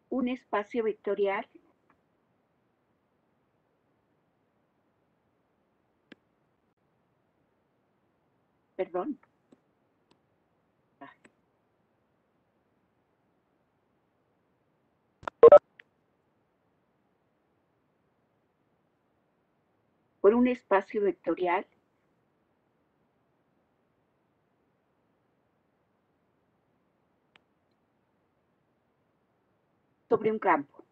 un espacio vectorial perdón. Por un espacio vectorial sobre un campo.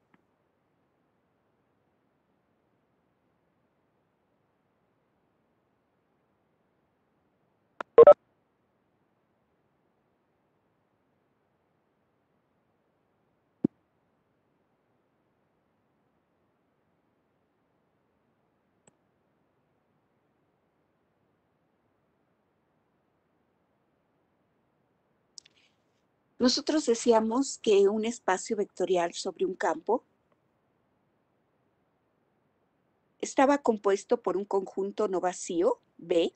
Nosotros decíamos que un espacio vectorial sobre un campo estaba compuesto por un conjunto no vacío, B,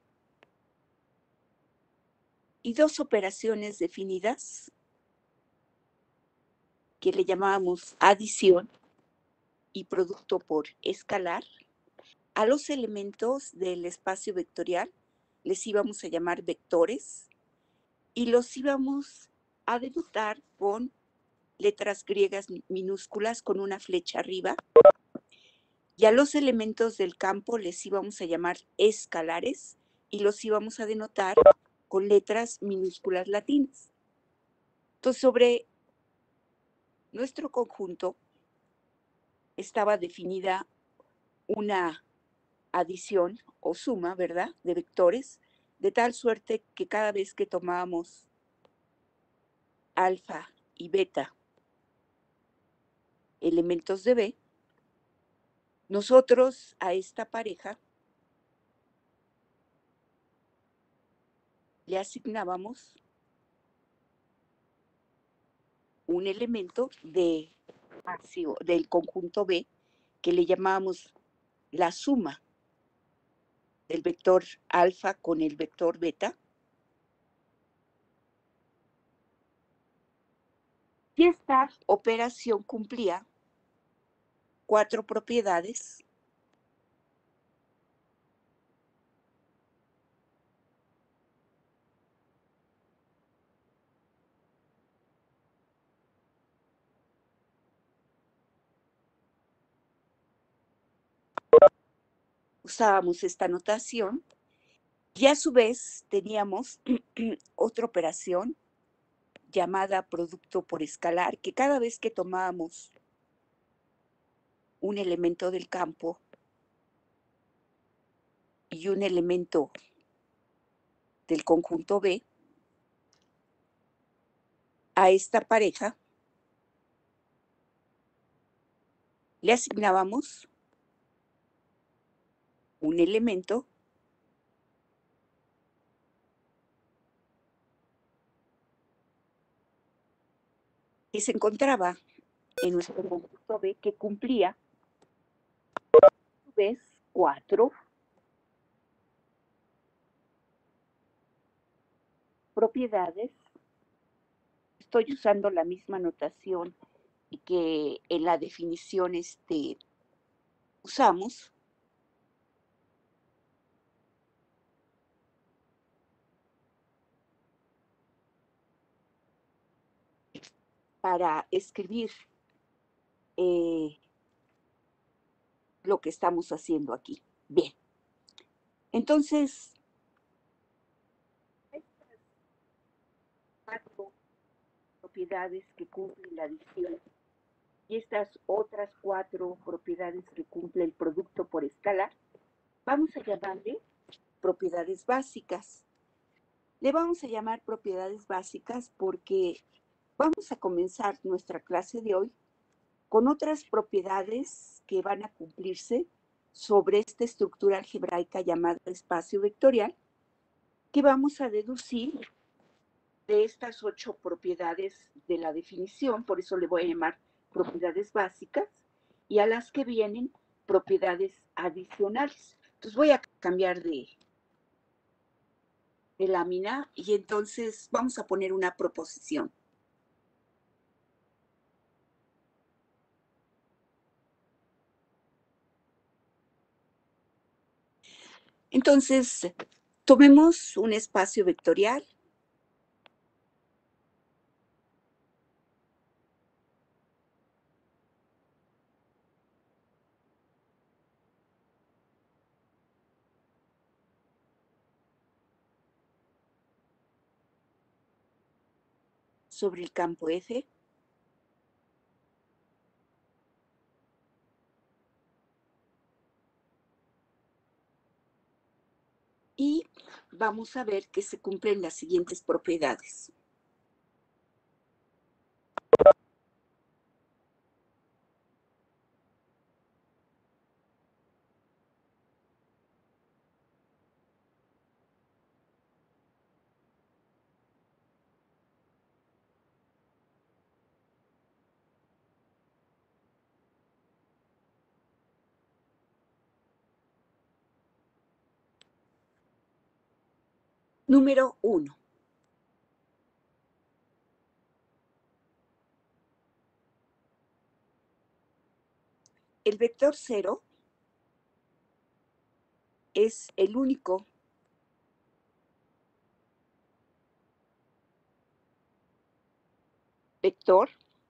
y dos operaciones definidas que le llamábamos adición y producto por escalar. A los elementos del espacio vectorial les íbamos a llamar vectores y los íbamos a denotar con letras griegas minúsculas con una flecha arriba. Y a los elementos del campo les íbamos a llamar escalares y los íbamos a denotar con letras minúsculas latinas. Entonces, sobre nuestro conjunto estaba definida una adición o suma, ¿verdad?, de vectores, de tal suerte que cada vez que tomábamos alfa y beta, elementos de B, nosotros a esta pareja le asignábamos un elemento del conjunto B que le llamábamos la suma del vector alfa con el vector beta. Y esta operación cumplía 4 propiedades usábamos esta notación y a su vez teníamos otra operación llamada producto por escalar, que cada vez que tomábamos un elemento del campo y un elemento del conjunto B, a esta pareja le asignábamos un elemento que se encontraba en nuestro conjunto B que cumplía a su vez 4 propiedades. Estoy usando la misma notación que en la definición usamos. Para escribir lo que estamos haciendo aquí. Bien, entonces, estas 4 propiedades que cumplen la adición y estas otras 4 propiedades que cumple el producto por escalar, vamos a llamarle propiedades básicas. Le vamos a llamar propiedades básicas porque vamos a comenzar nuestra clase de hoy con otras propiedades que van a cumplirse sobre esta estructura algebraica llamada espacio vectorial, que vamos a deducir de estas 8 propiedades de la definición, por eso le voy a llamar propiedades básicas, y a las que vienen propiedades adicionales. Entonces voy a cambiar de lámina y entonces vamos a poner una proposición. Entonces, tomemos un espacio vectorial. Sobre el campo F. Y vamos a ver que se cumplen las siguientes propiedades. Número 1. El vector 0 es el único vector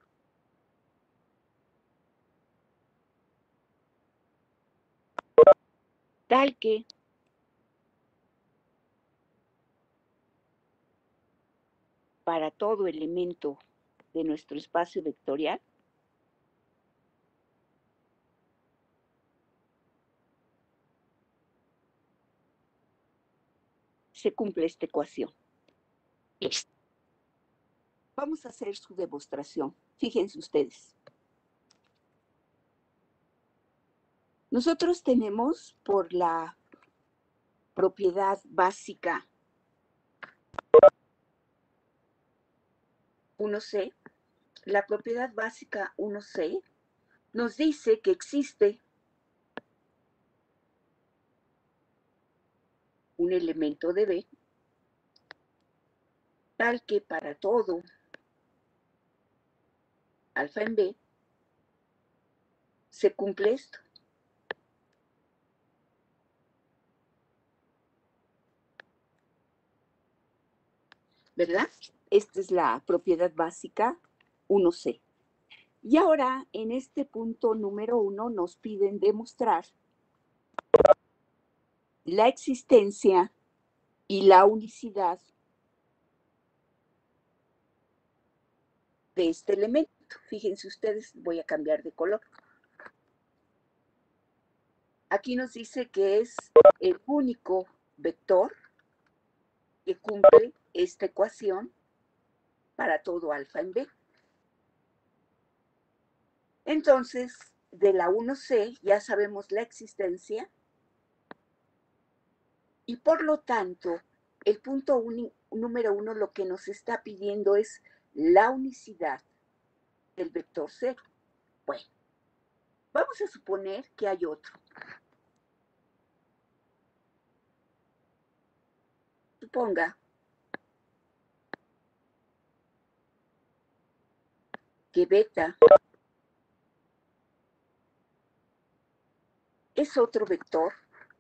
tal que para todo elemento de nuestro espacio vectorial se cumple esta ecuación. Vamos a hacer su demostración. Fíjense ustedes. Nosotros tenemos por la propiedad básica 1C, la propiedad básica 1C nos dice que existe un elemento de B tal que para todo alfa en B se cumple esto. ¿Verdad? Esta es la propiedad básica 1C. Y ahora, en este punto número 1, nos piden demostrar la existencia y la unicidad de este elemento. Fíjense ustedes, voy a cambiar de color. Aquí nos dice que es el único vector que cumple esta ecuación para todo alfa en B. Entonces, de la 1C ya sabemos la existencia y por lo tanto, el punto número 1 lo que nos está pidiendo es la unicidad del vector 0. Bueno, vamos a suponer que hay otro. Suponga que beta es otro vector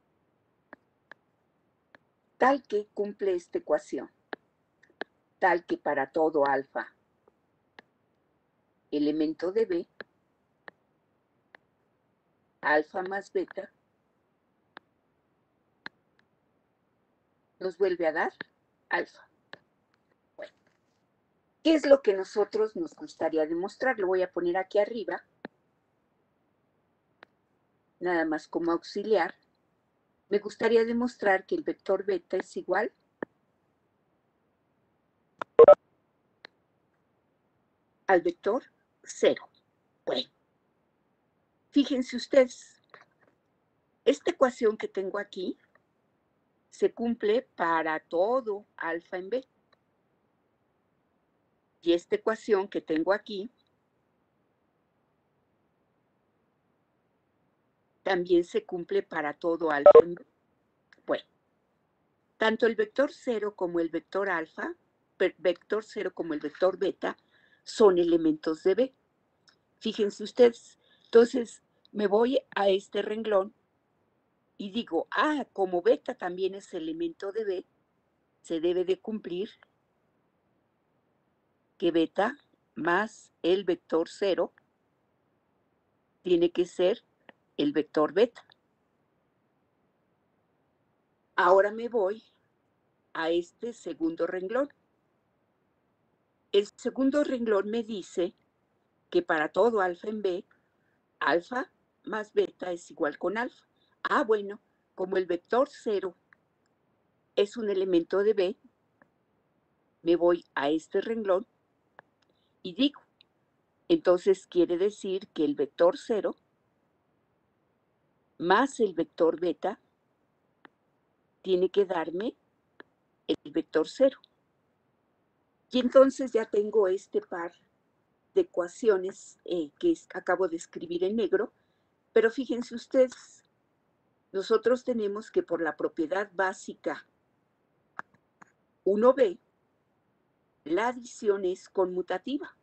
tal que cumple esta ecuación, tal que para todo alfa, elemento de B, alfa más beta, nos vuelve a dar alfa. Bueno, ¿qué es lo que nosotros nos gustaría demostrar? Lo voy a poner aquí arriba, nada más como auxiliar. Me gustaría demostrar que el vector beta es igual al vector 0. Bueno, fíjense ustedes, esta ecuación que tengo aquí se cumple para todo alfa en B. Y esta ecuación que tengo aquí también se cumple para todo alfa en B. Bueno, tanto el vector 0 como el vector alfa, vector 0 como el vector beta, son elementos de B. Fíjense ustedes. Entonces, me voy a este renglón y digo, como beta también es elemento de B, se debe de cumplir que beta más el vector 0 tiene que ser el vector beta. Ahora me voy a este segundo renglón. El segundo renglón me dice que para todo alfa en B, alfa más beta es igual con alfa. Bueno, como el vector 0 es un elemento de B, me voy a este renglón y digo, entonces quiere decir que el vector 0 más el vector beta tiene que darme el vector 0. Y entonces ya tengo este par de ecuaciones que acabo de escribir en negro, pero fíjense ustedes, nosotros tenemos que por la propiedad básica 1b, la adición es conmutativa.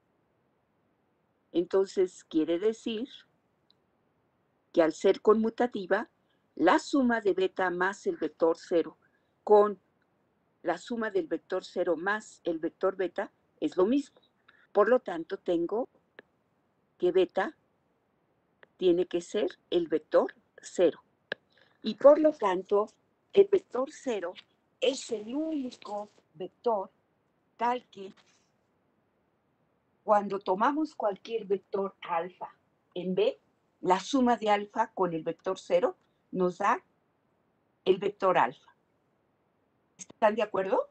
Entonces quiere decir que al ser conmutativa, la suma de beta más el vector 0 con la suma del vector 0 más el vector beta es lo mismo. Por lo tanto, tengo que beta tiene que ser el vector 0. Y por lo tanto, el vector 0 es el único vector tal que cuando tomamos cualquier vector alfa en B, la suma de alfa con el vector 0 nos da el vector alfa. ¿Están de acuerdo?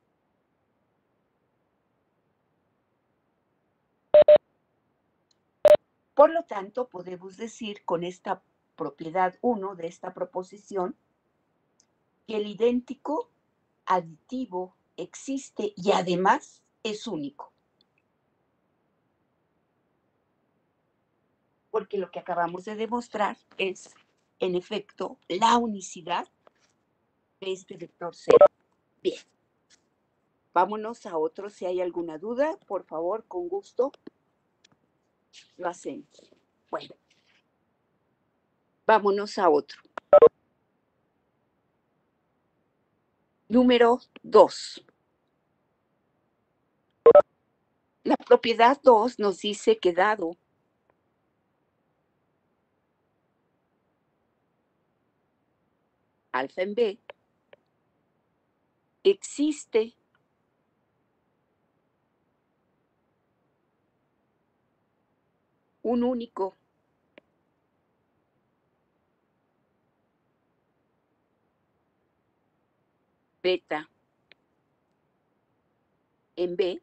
Por lo tanto, podemos decir con esta propiedad 1 de esta proposición que el idéntico aditivo existe y además es único. Porque lo que acabamos de demostrar es, en efecto, la unicidad de este vector 0. Bien. Vámonos a otro. Si hay alguna duda, por favor, con gusto, lo hacemos. Bueno, vámonos a otro. Número 2. La propiedad 2 nos dice que dado alfa en B, existe un único beta en B,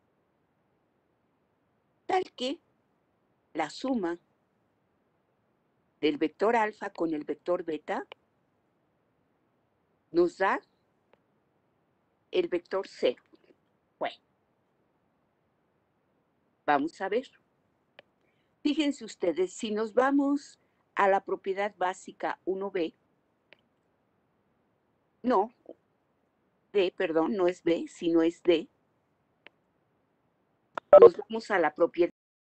tal que la suma del vector alfa con el vector beta nos da el vector 0. Bueno, vamos a ver. Fíjense ustedes, si nos vamos a la propiedad básica 1b, no, D, perdón, no es B, sino es D, nos vamos a la propiedad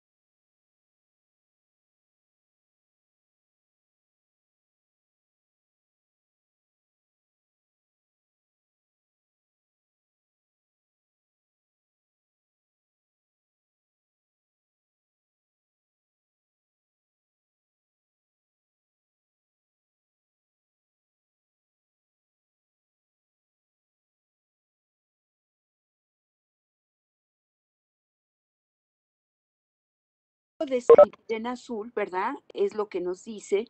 de escribir en azul, ¿verdad? Es lo que nos dice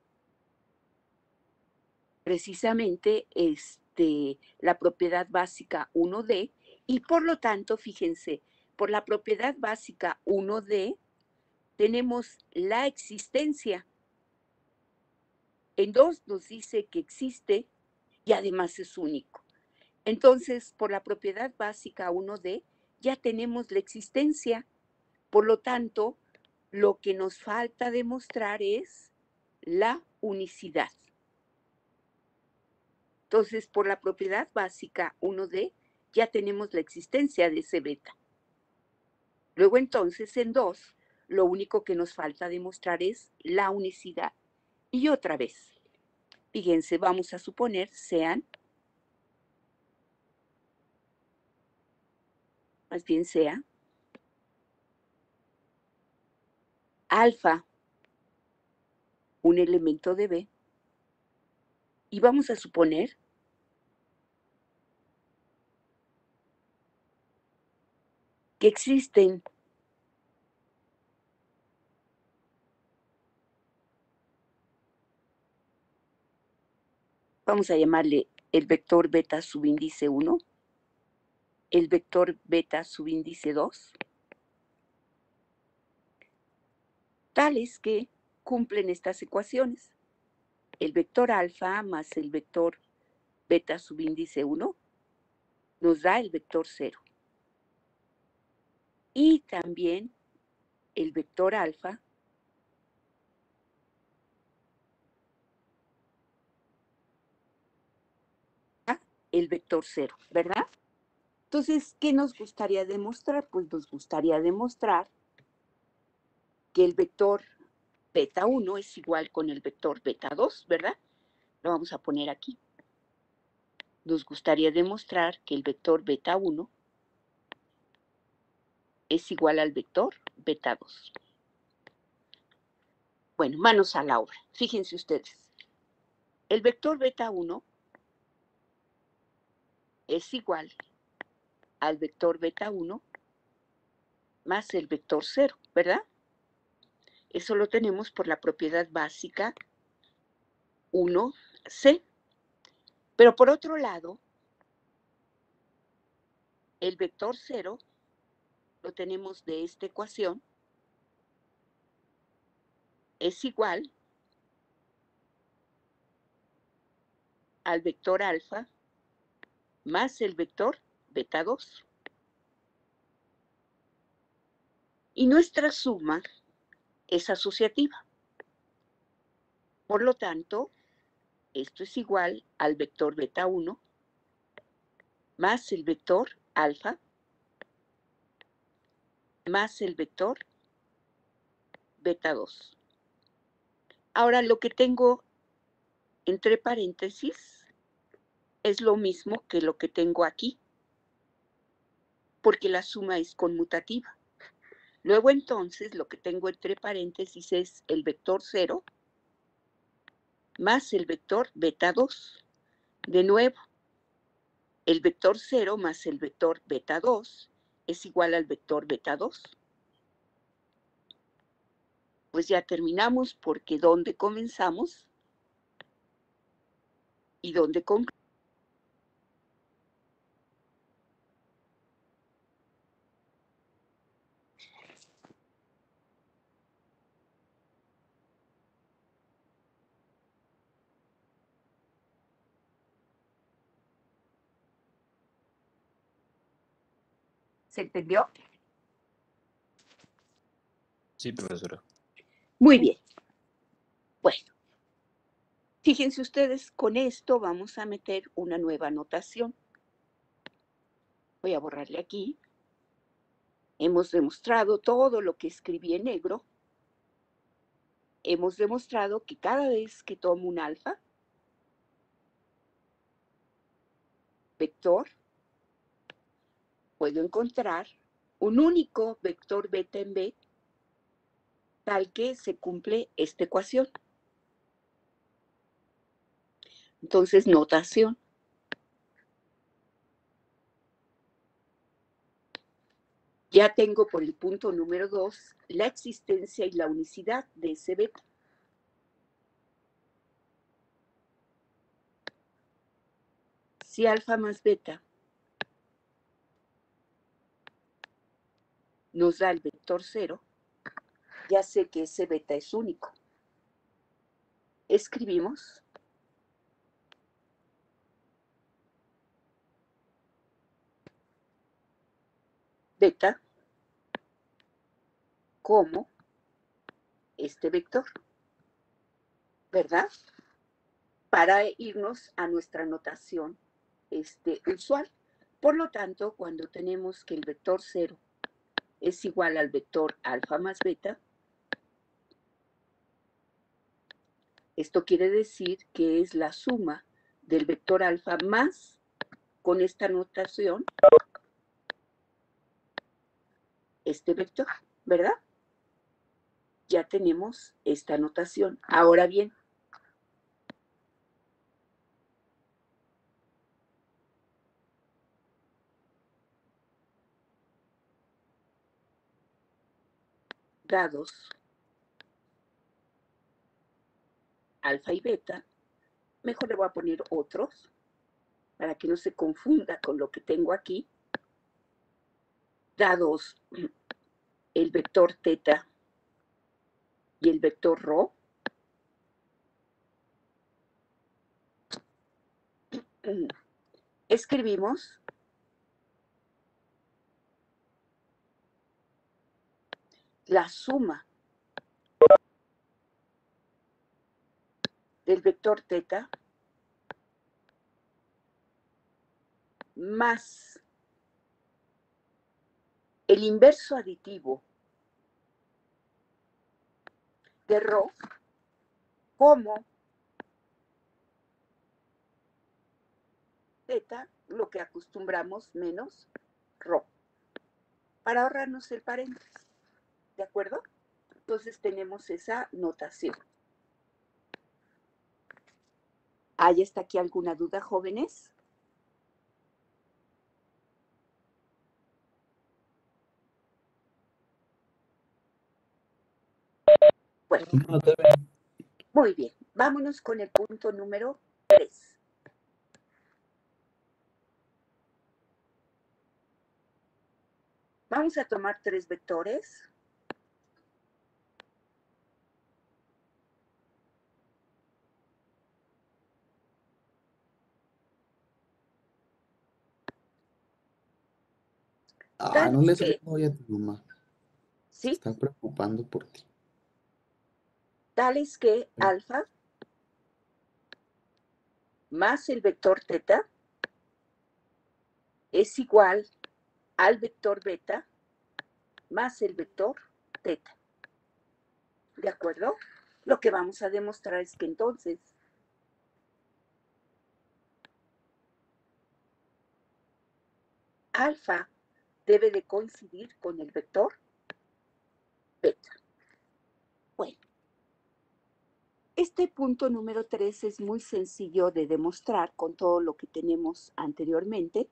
precisamente la propiedad básica 1D y por lo tanto, fíjense, por la propiedad básica 1D tenemos la existencia. En 2 nos dice que existe y además es único. Entonces, por la propiedad básica 1D ya tenemos la existencia. Por lo tanto, lo que nos falta demostrar es la unicidad. Entonces, por la propiedad básica 1D, ya tenemos la existencia de ese beta. Luego, entonces, en 2, lo único que nos falta demostrar es la unicidad. Y otra vez, Fíjense, vamos a suponer sean, más bien sea, alfa, un elemento de B, y vamos a suponer que existen vamos a llamarle el vector beta subíndice 1, el vector beta subíndice 2, tales que cumplen estas ecuaciones. El vector alfa más el vector beta subíndice 1 nos da el vector 0. Y también el vector alfa el vector 0, ¿verdad? Entonces, ¿qué nos gustaría demostrar? Pues nos gustaría demostrar que el vector beta 1 es igual con el vector beta 2, ¿verdad? Lo vamos a poner aquí. Nos gustaría demostrar que el vector beta 1 es igual al vector beta 2. Bueno, manos a la obra. Fíjense ustedes. El vector beta 1 es igual al vector beta 1 más el vector 0, ¿verdad? Eso lo tenemos por la propiedad básica 1C. Pero por otro lado, el vector 0 lo tenemos de esta ecuación, es igual al vector alfa más el vector beta 2. Y nuestra suma es asociativa. Por lo tanto, esto es igual al vector beta 1 más el vector alfa más el vector beta 2. Ahora lo que tengo entre paréntesis es lo mismo que lo que tengo aquí, porque la suma es conmutativa. Luego entonces lo que tengo entre paréntesis es el vector 0 más el vector beta 2. De nuevo, el vector 0 más el vector beta 2 es igual al vector beta 2. Pues ya terminamos porque ¿dónde comenzamos? ¿Y dónde concluimos? ¿Se entendió? Sí, profesora. Muy bien. Bueno, fíjense ustedes, con esto vamos a meter una nueva notación. Voy a borrarle aquí. Hemos demostrado todo lo que escribí en negro. Hemos demostrado que cada vez que tomo un alfa, vector, puedo encontrar un único vector beta en B, tal que se cumple esta ecuación. Entonces, notación. Ya tengo por el punto número 2 la existencia y la unicidad de ese beta. Si alfa más beta nos da el vector 0, ya sé que ese beta es único. Escribimos beta como este vector, ¿verdad? Para irnos a nuestra notación usual. Por lo tanto, cuando tenemos que el vector 0 es igual al vector alfa más beta, Esto quiere decir que es la suma del vector alfa más, con esta notación, este vector, ¿verdad? Ya tenemos esta notación. Ahora bien, dados alfa y beta, mejor le voy a poner otros para que no se confunda con lo que tengo aquí. Dados el vector teta y el vector rho, escribimos la suma del vector teta más el inverso aditivo de rho como teta, lo que acostumbramos, menos rho, para ahorrarnos el paréntesis. ¿De acuerdo? Entonces tenemos esa notación. ¿Hay hasta aquí alguna duda, jóvenes? Bueno, muy bien. Vámonos con el punto número 3. Vamos a tomar 3 vectores. No le escribo hoy a tu mamá. Se ¿Sí? está preocupando por ti. Tales que alfa más el vector teta es igual al vector beta más el vector teta. ¿De acuerdo? Lo que vamos a demostrar es que entonces alfa debe de coincidir con el vector beta. Bueno, este punto número 3 es muy sencillo de demostrar con todo lo que tenemos anteriormente.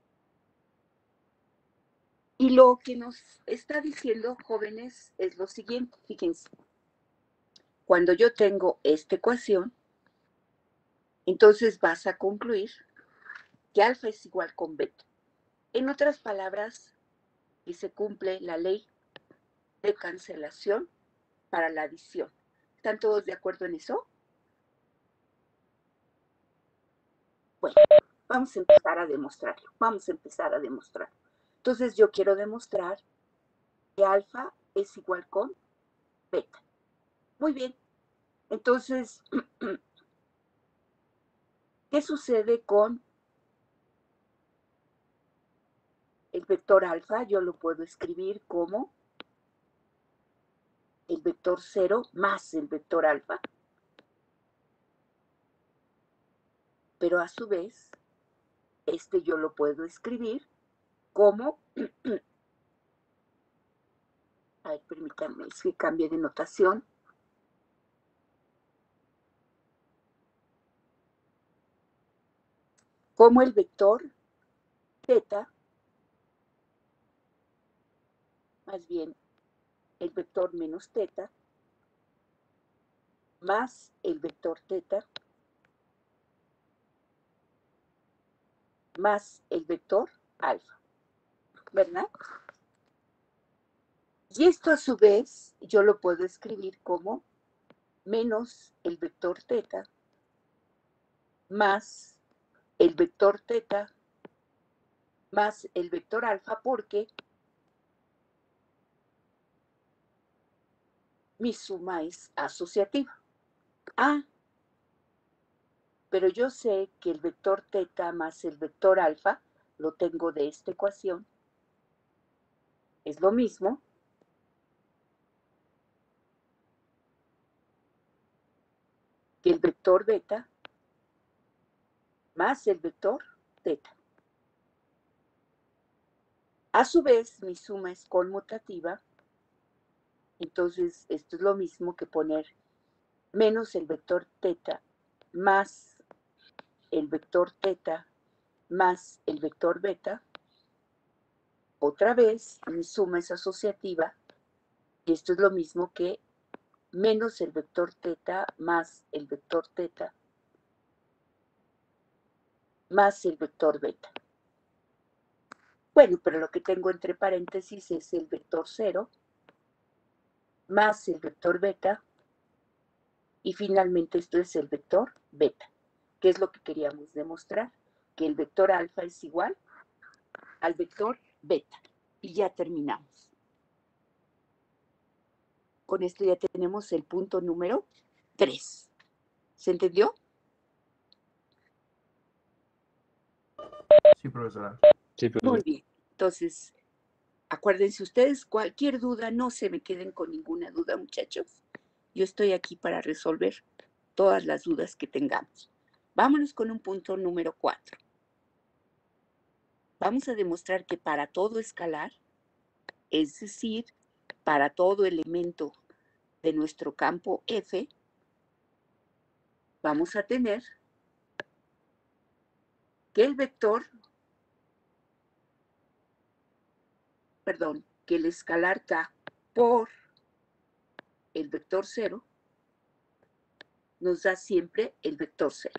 Y lo que nos está diciendo, jóvenes, es lo siguiente. Fíjense, cuando yo tengo esta ecuación, entonces vas a concluir que alfa es igual con beta. En otras palabras, y se cumple la ley de cancelación para la adición. ¿Están todos de acuerdo en eso? Bueno, vamos a empezar a demostrarlo. Vamos a empezar a demostrarlo. Entonces yo quiero demostrar que alfa es igual con beta. Muy bien. Entonces, ¿qué sucede con el vector alfa? Yo lo puedo escribir como el vector 0 más el vector alfa. Pero a su vez, este yo lo puedo escribir como, a ver, permítanme, es que cambié de notación. Como el vector teta, más bien el vector menos teta, más el vector teta, más el vector alfa, ¿verdad? Y esto a su vez yo lo puedo escribir como menos el vector teta más el vector teta más el vector alfa, porque mi suma es asociativa. Pero yo sé que el vector teta más el vector alfa, lo tengo de esta ecuación, es lo mismo. vector beta más el vector teta. A su vez, mi suma es conmutativa, entonces esto es lo mismo que poner menos el vector teta más el vector teta más el vector beta. Otra vez, mi suma es asociativa, y esto es lo mismo que menos el vector teta más el vector teta más el vector beta. Bueno, pero lo que tengo entre paréntesis es el vector 0 más el vector beta, y finalmente esto es el vector beta, que es lo que queríamos demostrar, que el vector alfa es igual al vector beta. Y ya terminamos. Con esto ya tenemos el punto número 3. ¿Se entendió? Sí, profesora. Sí, Muy profesor. bien. Entonces, acuérdense ustedes, cualquier duda, no se me queden con ninguna duda, muchachos. Yo estoy aquí para resolver todas las dudas que tengamos. Vámonos con un punto número 4. Vamos a demostrar que para todo escalar, es decir, para todo elemento de nuestro campo F, vamos a tener que el vector, que el escalar K por el vector 0 nos da siempre el vector 0.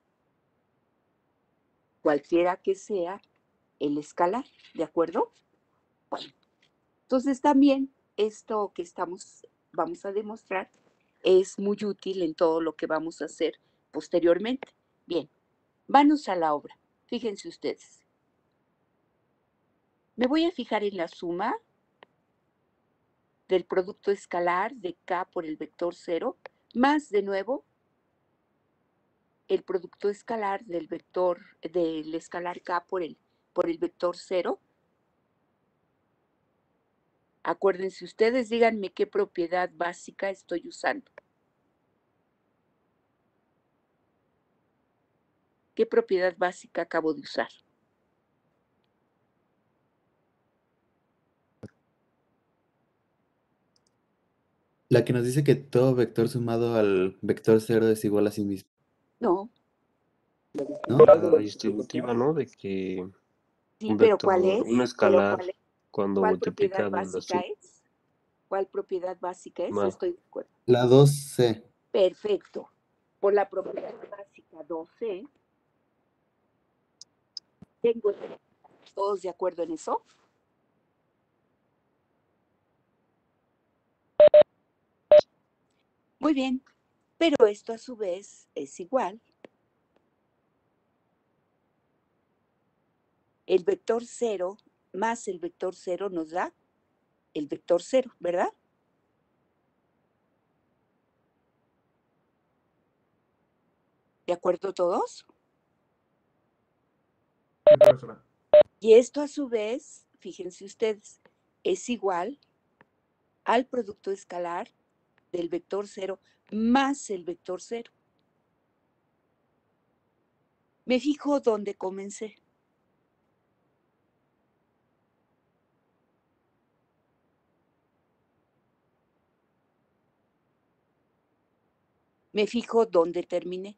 Cualquiera que sea el escalar, ¿de acuerdo? Bueno, entonces también esto que vamos a demostrar es muy útil en todo lo que vamos a hacer posteriormente. Bien, manos a la obra. Fíjense ustedes. Me voy a fijar en la suma del producto escalar de K por el vector 0, más de nuevo el producto escalar del escalar K por el vector 0. Acuérdense ustedes, díganme qué propiedad básica estoy usando. ¿Qué propiedad básica acabo de usar? La que nos dice que todo vector sumado al vector 0 es igual a sí mismo, No. ¿no? La distributiva, ¿no? De que Sí, un pero ¿cuál vector, es? un escalar, cuando ¿Cuál propiedad multiplicado en la básica suma es? ¿Cuál propiedad básica es? Estoy de acuerdo. La 2C. Perfecto. Por la propiedad básica 12, tengo todos de acuerdo en eso. Muy bien, pero esto a su vez es igual. El vector 0 más el vector 0 nos da el vector 0, ¿verdad? ¿De acuerdo todos? Sí, profesora. Y esto a su vez, fíjense ustedes, es igual al producto escalar del vector 0 más el vector 0. Me fijo dónde comencé. Me fijo dónde terminé.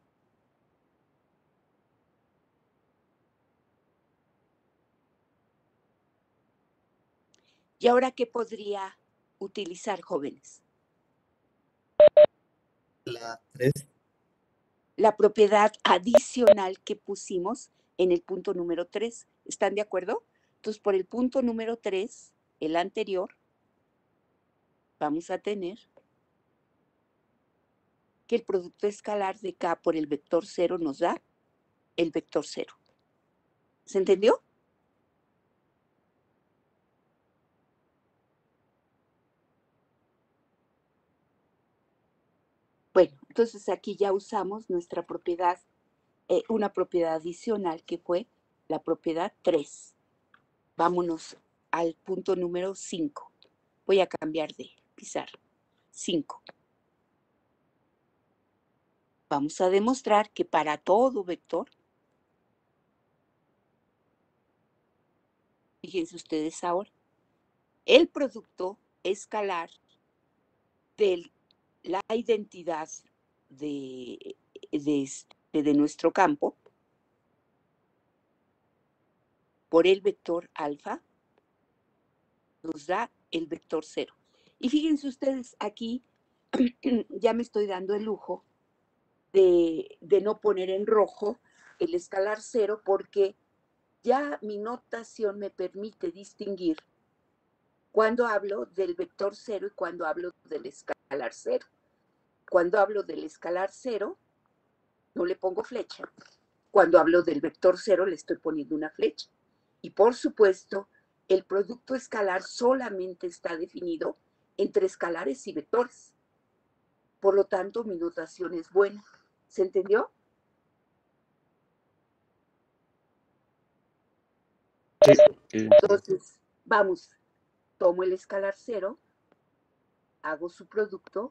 ¿Y ahora qué podría utilizar, jóvenes? La 3. La propiedad adicional que pusimos en el punto número 3. ¿Están de acuerdo? Entonces, por el punto número 3, el anterior, vamos a tener que el producto escalar de K por el vector 0 nos da el vector 0. ¿Se entendió? Bueno, entonces aquí ya usamos nuestra propiedad, una propiedad adicional que fue la propiedad 3. Vámonos al punto número 5. Voy a cambiar de pizarra. 5. Vamos a demostrar que para todo vector, fíjense ustedes ahora, el producto escalar de la identidad de nuestro campo por el vector alfa nos da el vector 0. Y fíjense ustedes, aquí ya me estoy dando el lujo de no poner en rojo el escalar 0 porque ya mi notación me permite distinguir cuando hablo del vector 0 y cuando hablo del escalar 0. Cuando hablo del escalar 0, no le pongo flecha. Cuando hablo del vector 0, le estoy poniendo una flecha. Y por supuesto, el producto escalar solamente está definido entre escalares y vectores. Por lo tanto, mi notación es buena. ¿Se entendió? Sí. Entonces, vamos, tomo el escalar 0, hago su producto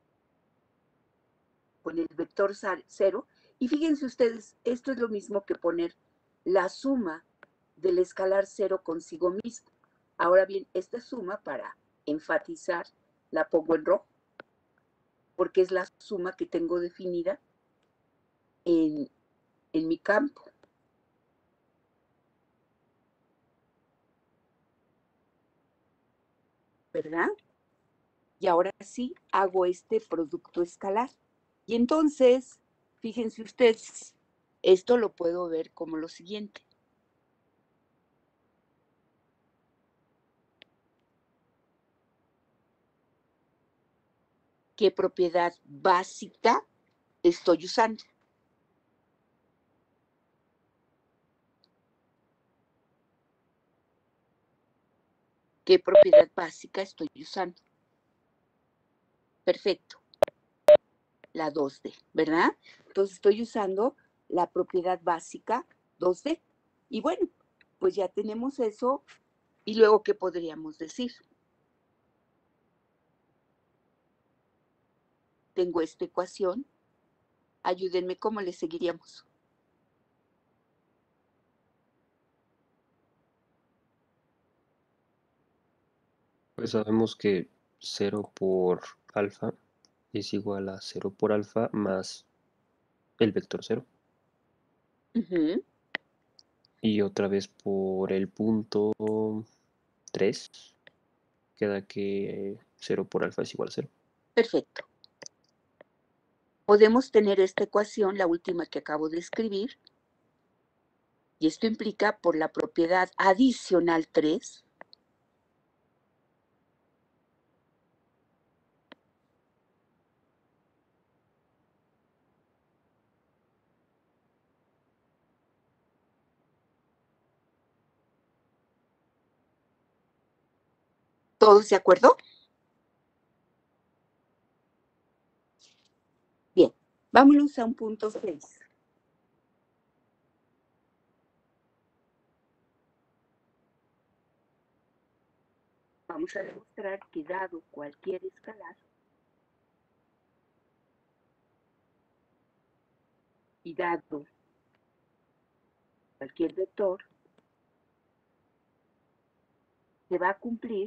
con el vector 0, y fíjense ustedes, esto es lo mismo que poner la suma del escalar 0 consigo mismo. Ahora bien, esta suma, para enfatizar, la pongo en rojo, porque es la suma que tengo definida en mi campo. ¿Verdad? Y ahora sí hago este producto escalar. Y entonces, fíjense ustedes, esto lo puedo ver como lo siguiente. ¿Qué propiedad básica estoy usando? ¿Qué propiedad básica estoy usando? Perfecto. La 2D, ¿verdad? Entonces estoy usando la propiedad básica 2D. Y bueno, pues ya tenemos eso. ¿Y luego qué podríamos decir? Tengo esta ecuación. Ayúdenme, ¿cómo le seguiríamos? Pues sabemos que 0 por alfa es igual a 0 por alfa más el vector 0. Uh-huh. Y otra vez por el punto 3 queda que 0 por alfa es igual a 0. Perfecto. Podemos tener esta ecuación, la última que acabo de escribir, y esto implica por la propiedad adicional 3, ¿todos de acuerdo? Bien, vámonos a un punto 6. Vamos a demostrar que dado cualquier escalar y dado cualquier vector, se va a cumplir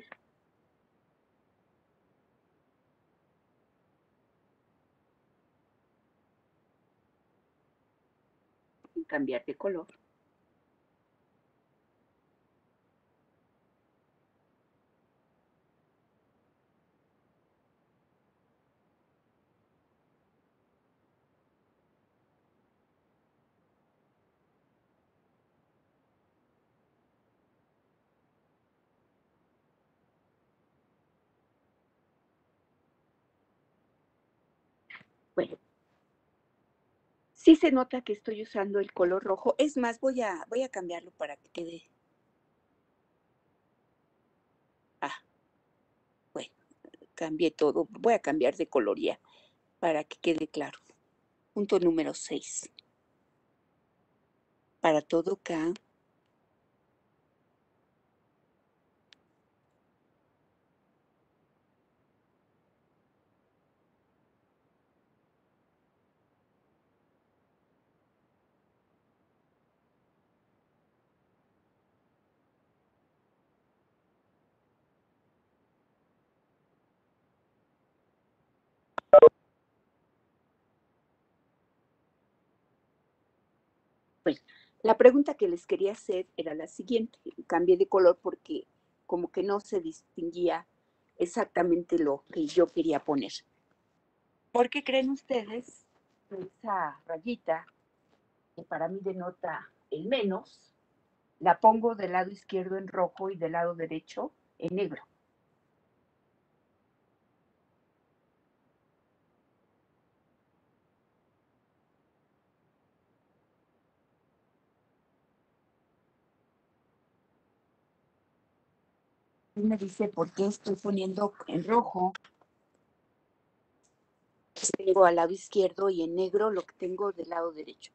sin cambiar de color. Bueno, sí se nota que estoy usando el color rojo. Es más, voy a cambiarlo para que quede. Bueno, cambié todo. Voy a cambiar de color ya para que quede claro. Punto número 6. Para todo K, Bueno, la pregunta que les quería hacer era la siguiente. Cambié de color porque como que no se distinguía exactamente lo que yo quería poner. ¿Por qué creen ustedes que esa rayita, que para mí denota el menos, la pongo del lado izquierdo en rojo y del lado derecho en negro? Me dice por qué estoy poniendo en rojo, tengo al lado izquierdo, y en negro lo que tengo del lado derecho.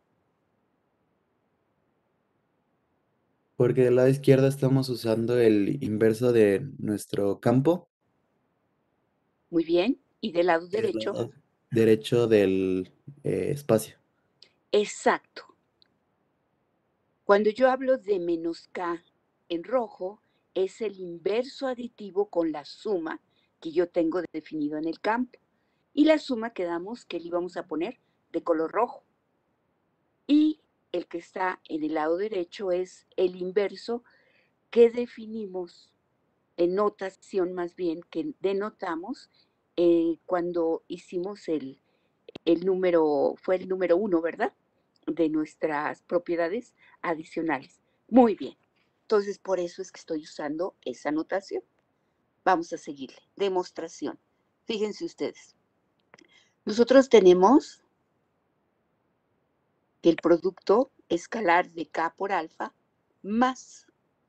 Porque del lado izquierdo estamos usando el inverso de nuestro campo Muy bien. Y del lado y del derecho, lado derecho del espacio. exacto. Cuando yo hablo de menos K en rojo, es el inverso aditivo con la suma que yo tengo definido en el campo. Y la suma quedamos que le íbamos a poner de color rojo. Y el que está en el lado derecho es el inverso que definimos en notación, más bien que denotamos cuando hicimos el número, fue el número 1, ¿verdad? De nuestras propiedades adicionales. Muy bien. Entonces, por eso es que estoy usando esa notación. Vamos a seguirle. Demostración. Fíjense ustedes. Nosotros tenemos que el producto escalar de K por alfa más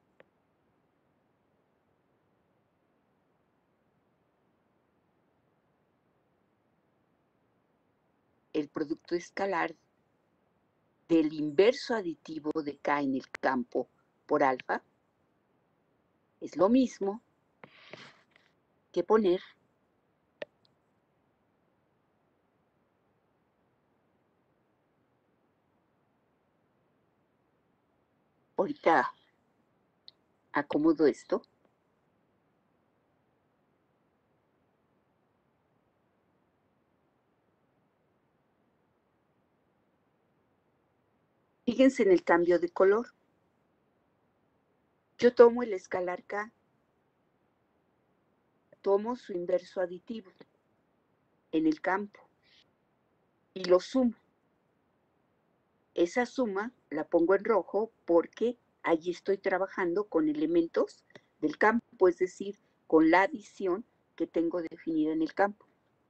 el producto escalar del inverso aditivo de K en el campo por alfa es lo mismo que poner ahorita acomodo esto. Fíjense en el cambio de color. Yo tomo el escalar K, tomo su inverso aditivo en el campo y lo sumo. Esa suma la pongo en rojo porque allí estoy trabajando con elementos del campo, es decir, con la adición que tengo definida en el campo.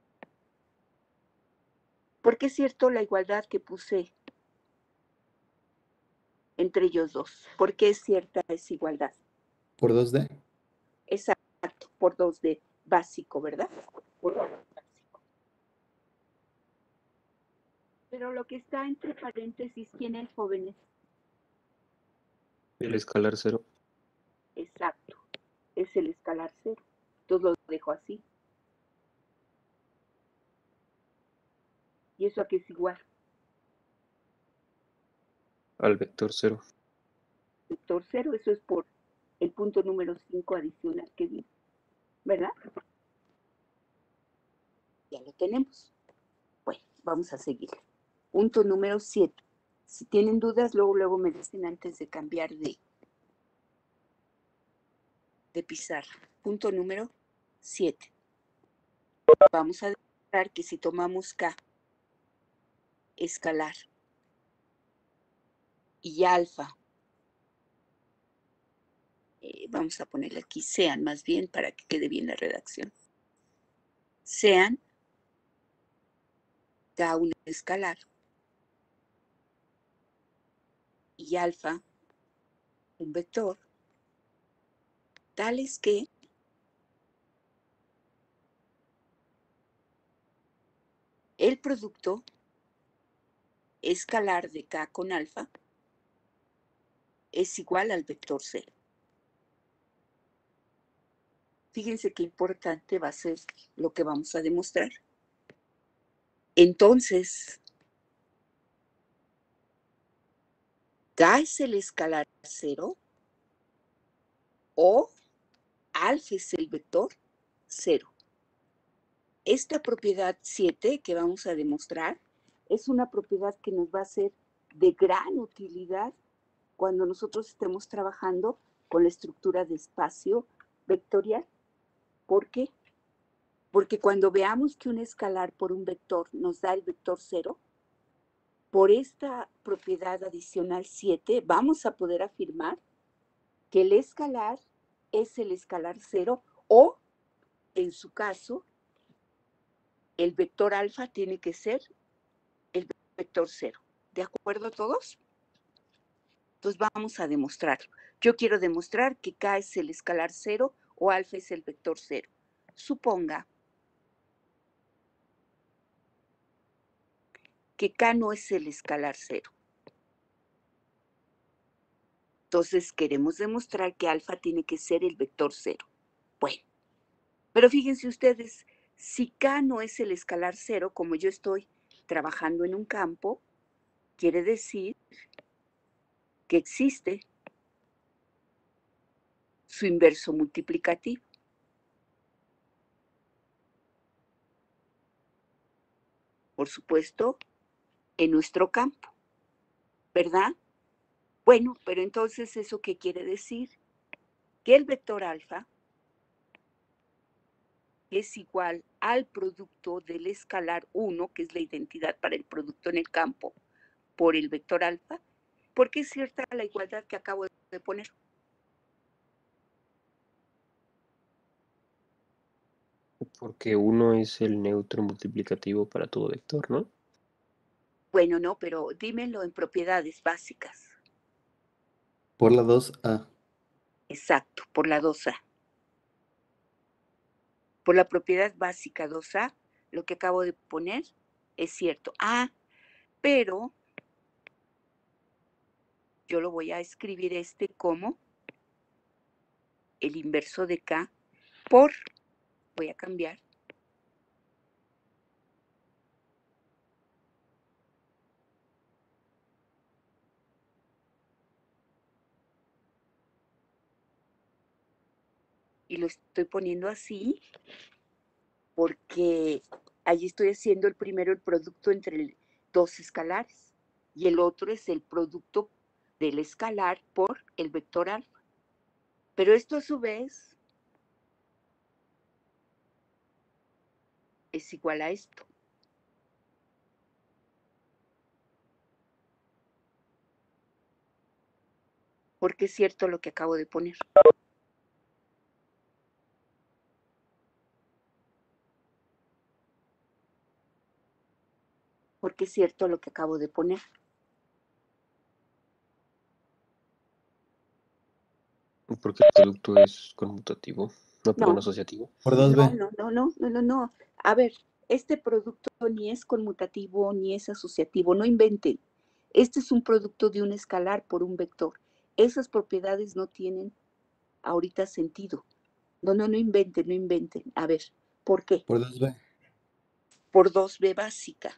¿Por qué es cierto la igualdad que puse entre ellos dos? ¿Por qué es cierta esa igualdad? ¿Por 2D? Exacto, por 2D básico, ¿verdad? Por 2D básico. Pero lo que está entre paréntesis, ¿quién es, jóvenes? El escalar 0. Exacto, es el escalar 0. Entonces lo dejo así. ¿Y eso a qué es igual? Al vector 0. Vector 0, eso es por el punto número 5 adicional que vi, ¿verdad? Ya lo tenemos. Bueno, vamos a seguir. Punto número 7. Si tienen dudas, luego me dicen antes de cambiar de pizarra. Punto número 7. Vamos a demostrar que si tomamos K escalar y alfa, vamos a ponerle aquí sean más bien para que quede bien la redacción. Sean K un escalar y alfa un vector, tales que el producto escalar de K con alfa es igual al vector 0. Fíjense qué importante va a ser lo que vamos a demostrar. Entonces, K es el escalar 0 o alfa es el vector 0. Esta propiedad 7 que vamos a demostrar es una propiedad que nos va a hacer de gran utilidad cuando nosotros estemos trabajando con la estructura de espacio vectorial. ¿Por qué? Porque cuando veamos que un escalar por un vector nos da el vector 0, por esta propiedad adicional 7 vamos a poder afirmar que el escalar es el escalar 0 o, en su caso, el vector alfa tiene que ser el vector 0. ¿De acuerdo todos? Entonces vamos a demostrarlo. Yo quiero demostrar que K es el escalar 0 o alfa es el vector 0. Suponga que K no es el escalar 0. Entonces queremos demostrar que alfa tiene que ser el vector 0. Bueno, pero fíjense ustedes, si K no es el escalar 0, como yo estoy trabajando en un campo, quiere decir que existe su inverso multiplicativo. Por supuesto, en nuestro campo, ¿verdad? Bueno, pero entonces, ¿eso qué quiere decir? Que el vector alfa es igual al producto del escalar 1, que es la identidad para el producto en el campo, por el vector alfa, porque es cierta la igualdad que acabo de poner. Porque 1 es el neutro multiplicativo para todo vector, ¿no? Bueno, no, pero dímelo en propiedades básicas. Por la 2A. Exacto, por la 2A. Por la propiedad básica 2A, lo que acabo de poner es cierto. Ah, pero yo lo voy a escribir como el inverso de K por, voy a cambiar, y lo estoy poniendo así porque allí estoy haciendo el producto entre dos escalares y el otro es el producto del escalar por el vector alfa. Pero esto a su vez es igual a esto. Porque es cierto lo que acabo de poner. Porque es cierto lo que acabo de poner. Porque el producto es conmutativo, no, perdón, No, asociativo. Por no, 2B. no. A ver, este producto ni es conmutativo ni es asociativo, no inventen. Este es un producto de un escalar por un vector. Esas propiedades no tienen ahorita sentido. No inventen. A ver, ¿por qué? Por 2B. Por 2B básica,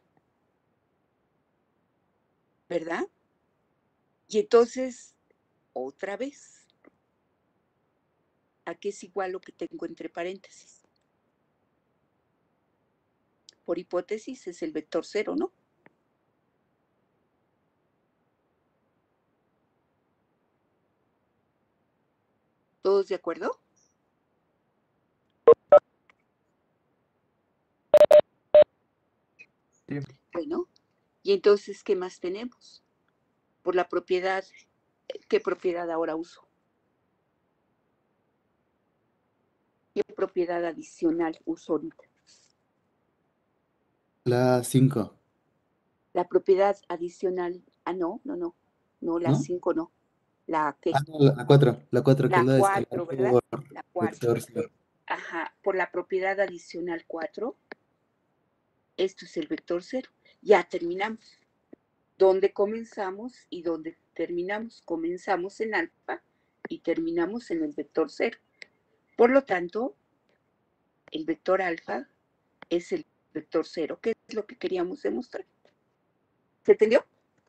¿verdad? Y entonces, otra vez, ¿a qué es igual lo que tengo entre paréntesis? Por hipótesis es el vector 0, ¿no? ¿Todos de acuerdo? Sí. Bueno, y entonces, ¿qué más tenemos? Por la propiedad, ¿qué propiedad ahora uso? ¿Qué propiedad adicional uso ahorita? La 5. La propiedad adicional, no, la ¿No? 5 no. ¿La qué? Ah, no, la 4. La 4, que es La la de escalar 4, ¿verdad? por La 4. vector 0. Ajá, por la propiedad adicional 4, esto es el vector 0. Ya terminamos. ¿Dónde comenzamos y dónde terminamos? Comenzamos en alfa y terminamos en el vector 0. Por lo tanto, el vector alfa es el vector 0, que es lo que queríamos demostrar. ¿Se entendió?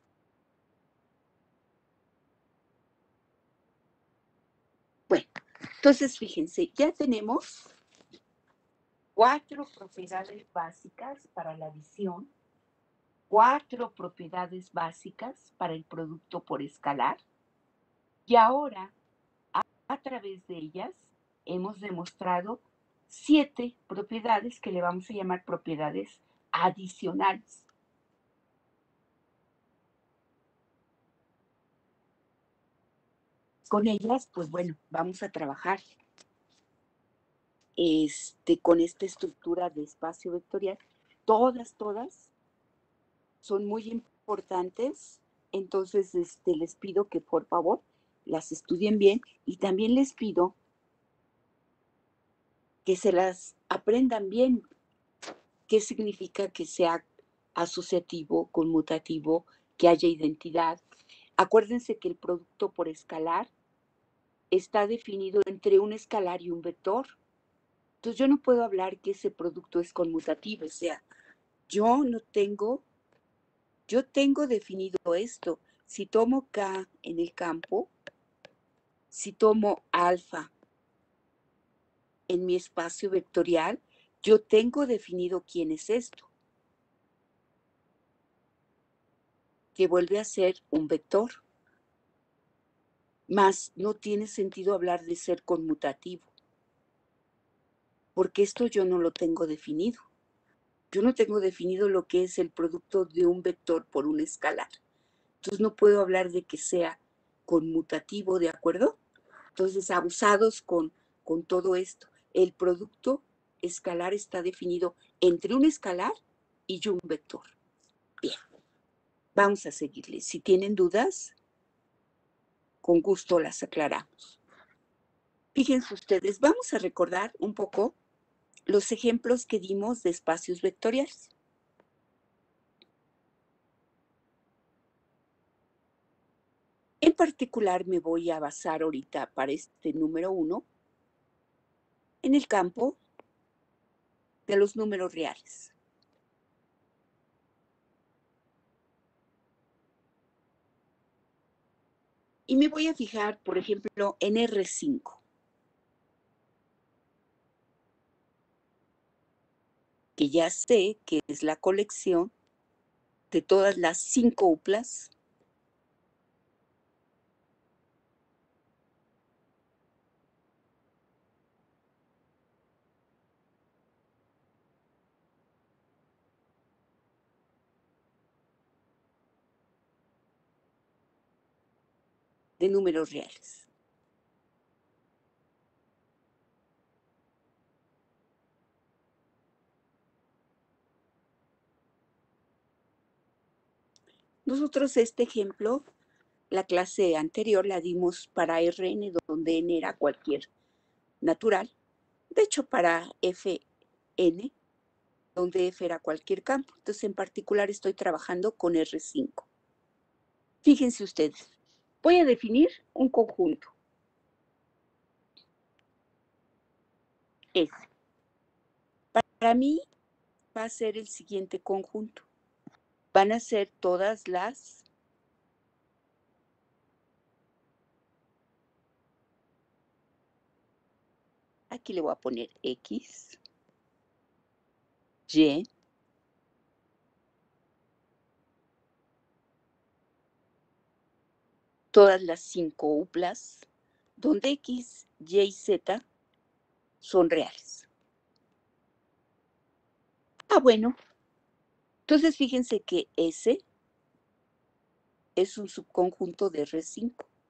Bueno, entonces fíjense, ya tenemos 4 propiedades básicas para la visión 4 propiedades básicas para el producto por escalar y ahora a través de ellas hemos demostrado 7 propiedades que le vamos a llamar propiedades adicionales. Con ellas, pues bueno, vamos a trabajar con esta estructura de espacio vectorial. Todas son muy importantes, entonces les pido que por favor las estudien bien y también les pido que se las aprendan bien. ¿Qué significa que sea asociativo, conmutativo, que haya identidad? Acuérdense que el producto por escalar está definido entre un escalar y un vector. Entonces yo no puedo hablar que ese producto es conmutativo, o sea, yo tengo definido esto. Si tomo K en el campo, si tomo alfa en mi espacio vectorial, yo tengo definido quién es esto, que vuelve a ser un vector. Mas no tiene sentido hablar de ser conmutativo, porque esto yo no lo tengo definido. Yo no tengo definido lo que es el producto de un vector por un escalar. Entonces no puedo hablar de que sea conmutativo, ¿de acuerdo? Entonces, abusados con todo esto. El producto escalar está definido entre un escalar y un vector. Bien, vamos a seguirle. Si tienen dudas, con gusto las aclaramos. Fíjense ustedes, vamos a recordar un poco los ejemplos que dimos de espacios vectoriales. En particular me voy a basar ahorita para este número 1 en el campo de los números reales. Y me voy a fijar, por ejemplo, en R5. Que ya sé que es la colección de todas las 5 uplas de números reales. Nosotros este ejemplo, la clase anterior la dimos para Rn, donde n era cualquier natural. De hecho, para Fn, donde F era cualquier campo. Entonces, en particular, estoy trabajando con R5. Fíjense ustedes, voy a definir un conjunto. S. Para mí va a ser el siguiente conjunto. Van a ser todas las aquí le voy a poner X, Y, todas las 5 uplas, donde X, Y y Z son reales. Bueno, entonces fíjense que S es un subconjunto de R5.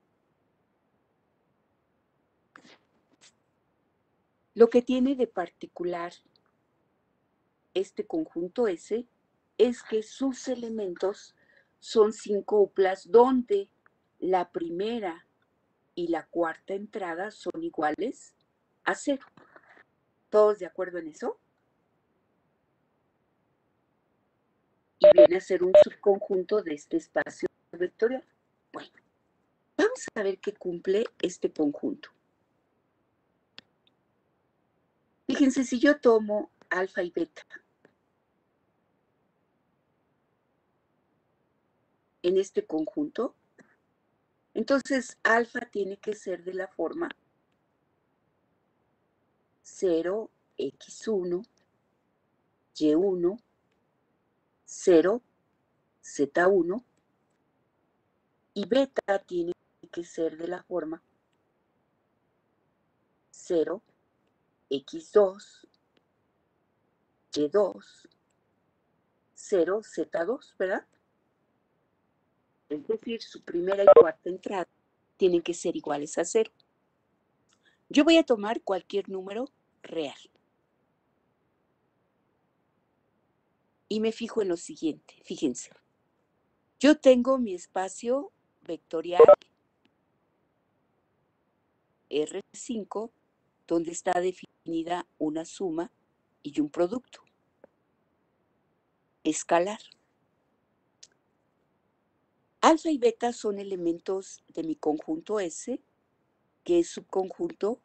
Lo que tiene de particular este conjunto S es que sus elementos son 5 uplas donde la primera y la cuarta entrada son iguales a 0. ¿Todos de acuerdo en eso? Y viene a ser un subconjunto de este espacio vectorial. Bueno, vamos a ver qué cumple este conjunto. Fíjense, si yo tomo alfa y beta en este conjunto, entonces alfa tiene que ser de la forma 0, x1, y1, 0, Z1 y beta tiene que ser de la forma 0, X2, Y2, 0, Z2, ¿verdad? Es decir, su primera y cuarta entrada tienen que ser iguales a 0. Yo voy a tomar cualquier número real. Y me fijo en lo siguiente, fíjense. Yo tengo mi espacio vectorial R5, donde está definida una suma y un producto escalar. Alfa y beta son elementos de mi conjunto S, que es subconjunto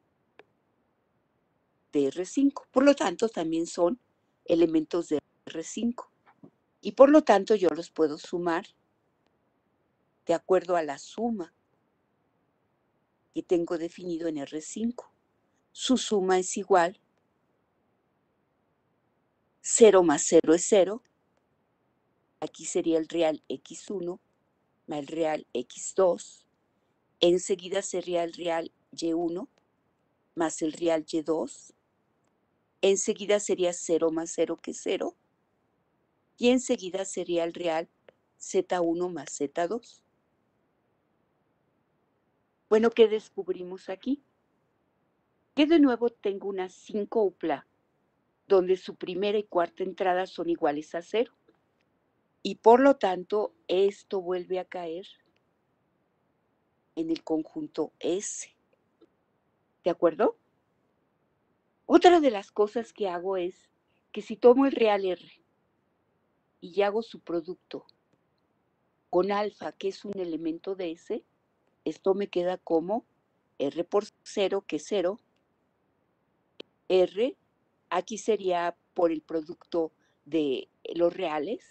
de R5. Por lo tanto, también son elementos de R5. Y por lo tanto, yo los puedo sumar de acuerdo a la suma que tengo definido en R5. Su suma es igual, 0 más 0 es 0. Aquí sería el real X1 más el real X2. Enseguida sería el real Y1 más el real Y2. Enseguida sería 0 más 0 que es 0. Y enseguida sería el real Z1 más Z2. Bueno, ¿qué descubrimos aquí? Que de nuevo tengo una sincopla, donde su primera y cuarta entrada son iguales a 0. Y por lo tanto, esto vuelve a caer en el conjunto S. ¿De acuerdo? Otra de las cosas que hago es que si tomo el real R y hago su producto con alfa, que es un elemento de S, esto me queda como R por 0, que es 0. R, aquí sería por el producto de los reales.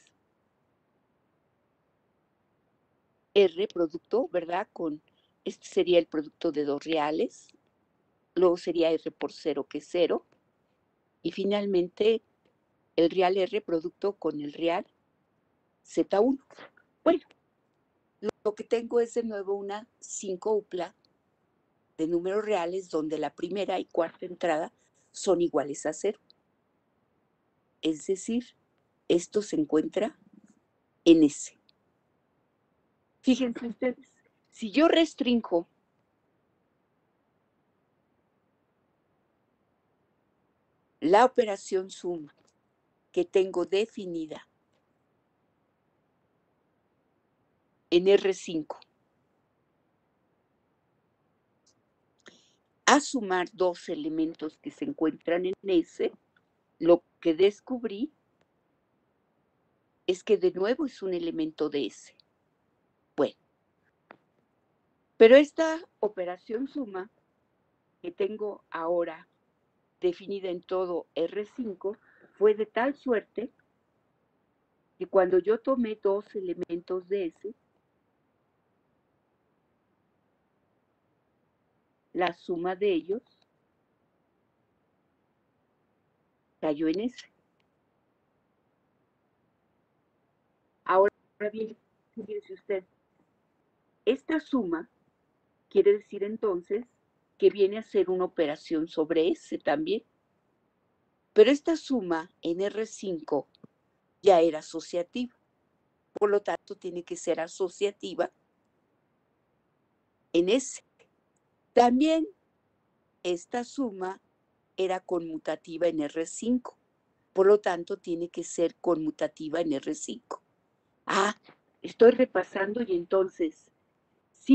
R producto, ¿verdad? Este sería el producto de dos reales. Luego sería R por 0, que es 0. Y finalmente el real R producto con el real Z1. Bueno, lo que tengo es de nuevo una sincopla de números reales donde la primera y cuarta entrada son iguales a 0. Es decir, esto se encuentra en S. Fíjense ustedes, si yo restringo la operación suma que tengo definida en R5 a sumar dos elementos que se encuentran en S, lo que descubrí es que de nuevo es un elemento de S. Bueno, pero esta operación suma que tengo ahora definida en todo R5 fue de tal suerte que cuando yo tomé dos elementos de S, la suma de ellos cayó en S. Ahora bien, fíjense usted, esta suma quiere decir entonces que viene a ser una operación sobre S también. Pero esta suma en R5 ya era asociativa. Por lo tanto, tiene que ser asociativa en S. También esta suma era conmutativa en R5. Por lo tanto, tiene que ser conmutativa en R5. Ah, estoy repasando y entonces, si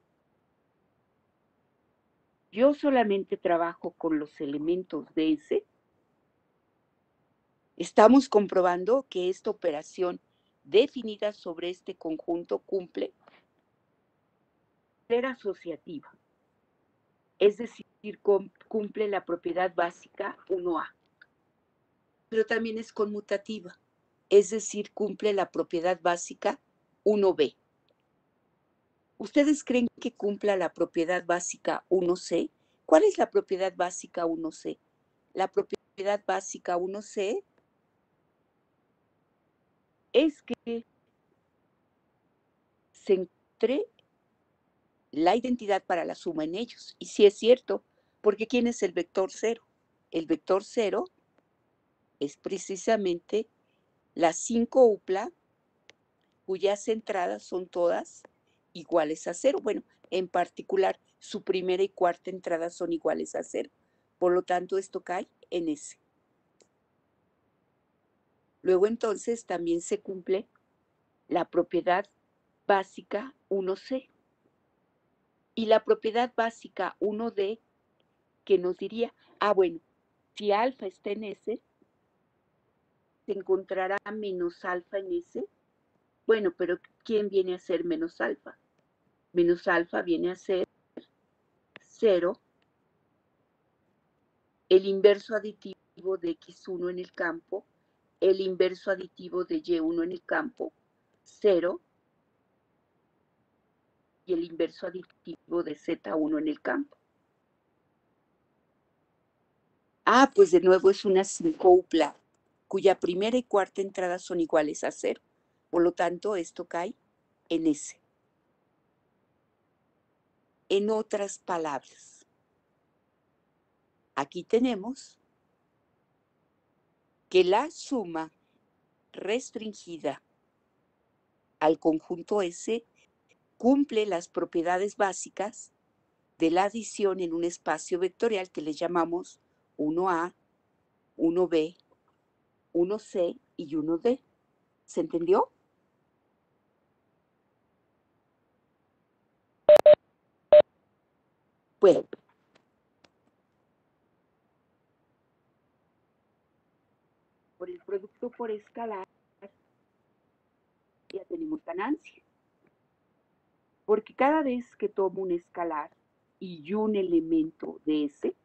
yo solamente trabajo con los elementos de S, estamos comprobando que esta operación definida sobre este conjunto cumple ser asociativa. Es decir, cumple la propiedad básica 1A. Pero también es conmutativa. Es decir, cumple la propiedad básica 1B. ¿Ustedes creen que cumpla la propiedad básica 1C? ¿Cuál es la propiedad básica 1C? La propiedad básica 1C es que se encuentre la identidad para la suma en ellos. Y sí es cierto, porque ¿quién es el vector 0? El vector 0 es precisamente la 5 upla cuyas entradas son todas iguales a 0. Bueno, en particular, su primera y cuarta entrada son iguales a 0. Por lo tanto, esto cae en S. Luego, entonces, también se cumple la propiedad básica 1C. Y la propiedad básica 1D, que nos diría, bueno, si alfa está en S, se encontrará menos alfa en S. Bueno, pero ¿quién viene a ser menos alfa? Menos alfa viene a ser 0, el inverso aditivo de X1 en el campo, el inverso aditivo de Y1 en el campo, 0, y el inverso aditivo de Z1 en el campo. Pues de nuevo es una sincopla, cuya primera y cuarta entrada son iguales a 0. Por lo tanto, esto cae en S. En otras palabras, aquí tenemos que la suma restringida al conjunto S cumple las propiedades básicas de la adición en un espacio vectorial que le llamamos 1A, 1B, 1C y 1D. ¿Se entendió? Bueno, por el producto por escalar ya tenemos ganancia. Porque cada vez que tomo un escalar y un elemento de S,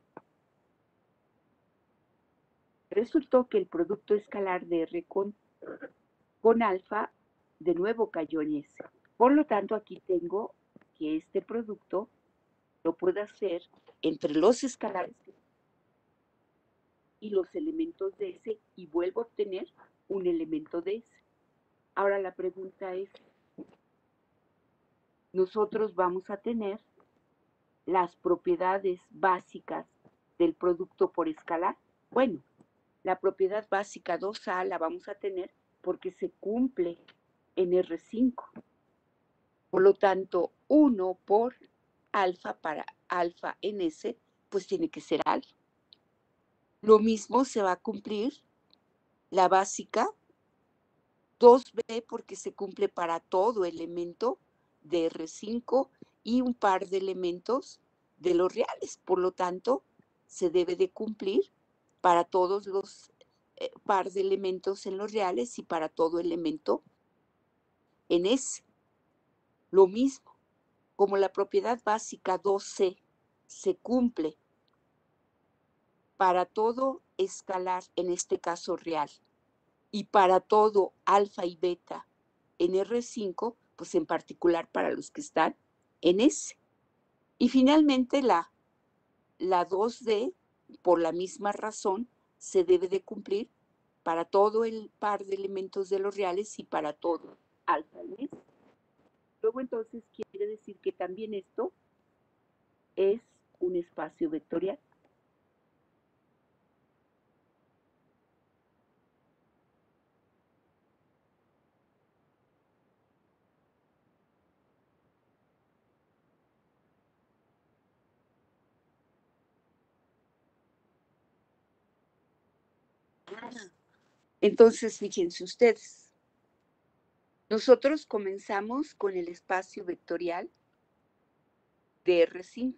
resultó que el producto escalar de R con alfa de nuevo cayó en S. Por lo tanto, aquí tengo que este producto lo puedo hacer entre los escalares y los elementos de S y vuelvo a obtener un elemento de S. Ahora la pregunta es, nosotros vamos a tener las propiedades básicas del producto por escalar. Bueno, la propiedad básica 2A la vamos a tener porque se cumple en R5. Por lo tanto, 1 por alfa para alfa en S, pues tiene que ser alfa. Lo mismo se va a cumplir la básica 2B porque se cumple para todo elemento de R5 y un par de elementos de los reales. Por lo tanto, se debe de cumplir para todos los par de elementos en los reales y para todo elemento en S. Lo mismo, como la propiedad básica 2C se cumple para todo escalar, en este caso real, y para todo alfa y beta en R5, pues en particular para los que están en S. Y finalmente la 2D, por la misma razón, se debe de cumplir para todo el par de elementos de los reales y para todo alfa en S. Luego entonces quiere decir que también esto es un espacio vectorial. Entonces, fíjense ustedes, nosotros comenzamos con el espacio vectorial de R5.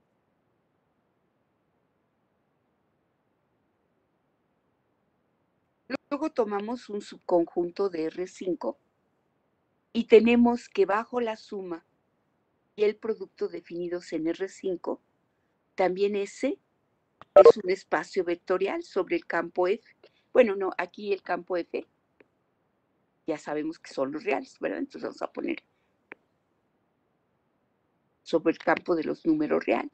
Luego tomamos un subconjunto de R5 y tenemos que bajo la suma y el producto definidos en R5, también ese es un espacio vectorial sobre el campo F. Bueno, no, aquí el campo F ya sabemos que son los reales, ¿verdad? Entonces vamos a poner sobre el campo de los números reales.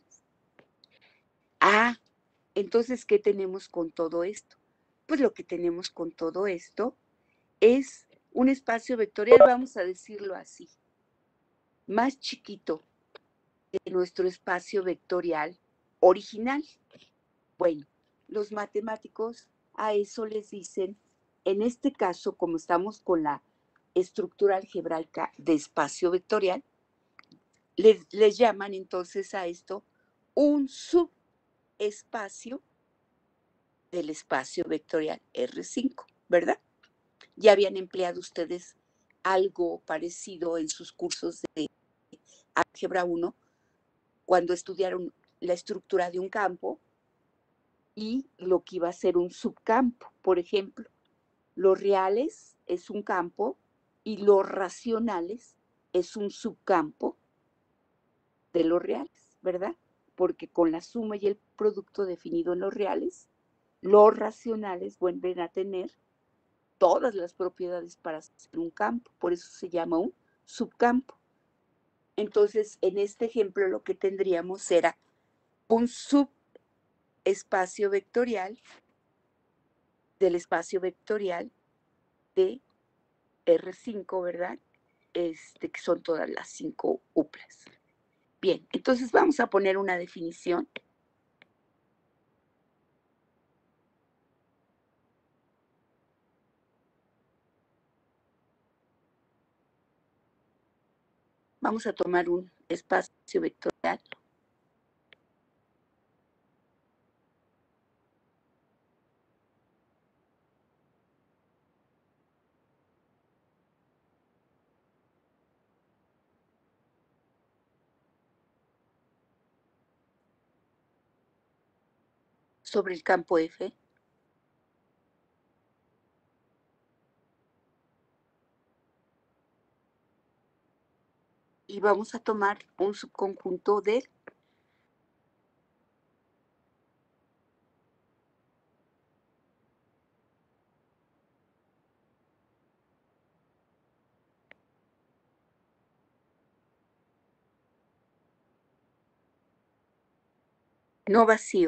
Entonces, ¿qué tenemos con todo esto? Pues lo que tenemos con todo esto es un espacio vectorial, vamos a decirlo así. más chiquito de nuestro espacio vectorial original. Bueno, los matemáticos a eso les dicen, en este caso, como estamos con la estructura algebraica de espacio vectorial, les llaman entonces a esto un subespacio del espacio vectorial R5, ¿verdad? Ya habían empleado ustedes algo parecido en sus cursos de álgebra 1 cuando estudiaron la estructura de un campo y lo que iba a ser un subcampo. Por ejemplo, los reales es un campo y los racionales es un subcampo de los reales, ¿verdad? Porque con la suma y el producto definido en los reales, los racionales vuelven a tener todas las propiedades para ser un campo, por eso se llama un subcampo. Entonces, en este ejemplo lo que tendríamos era un subespacio vectorial del espacio vectorial de R5, ¿verdad? Que son todas las 5 uplas. Bien, entonces vamos a poner una definición. Vamos a tomar un espacio vectorial sobre el campo F. Y vamos a tomar un subconjunto de no vacío.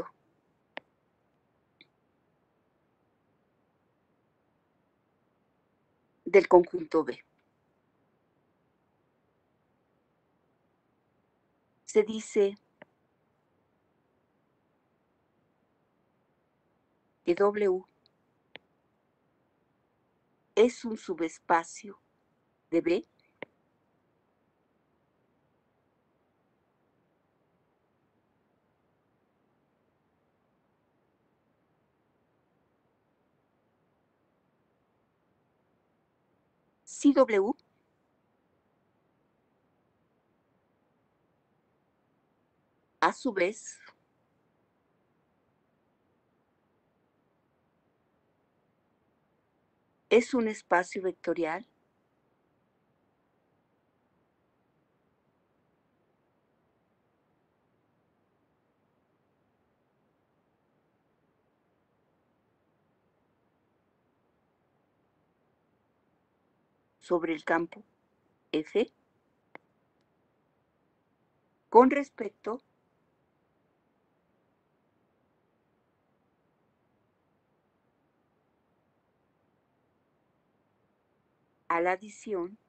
Del conjunto B. Se dice que W es un subespacio de B si W a su vez es un espacio vectorial sobre el campo F con respecto a la adición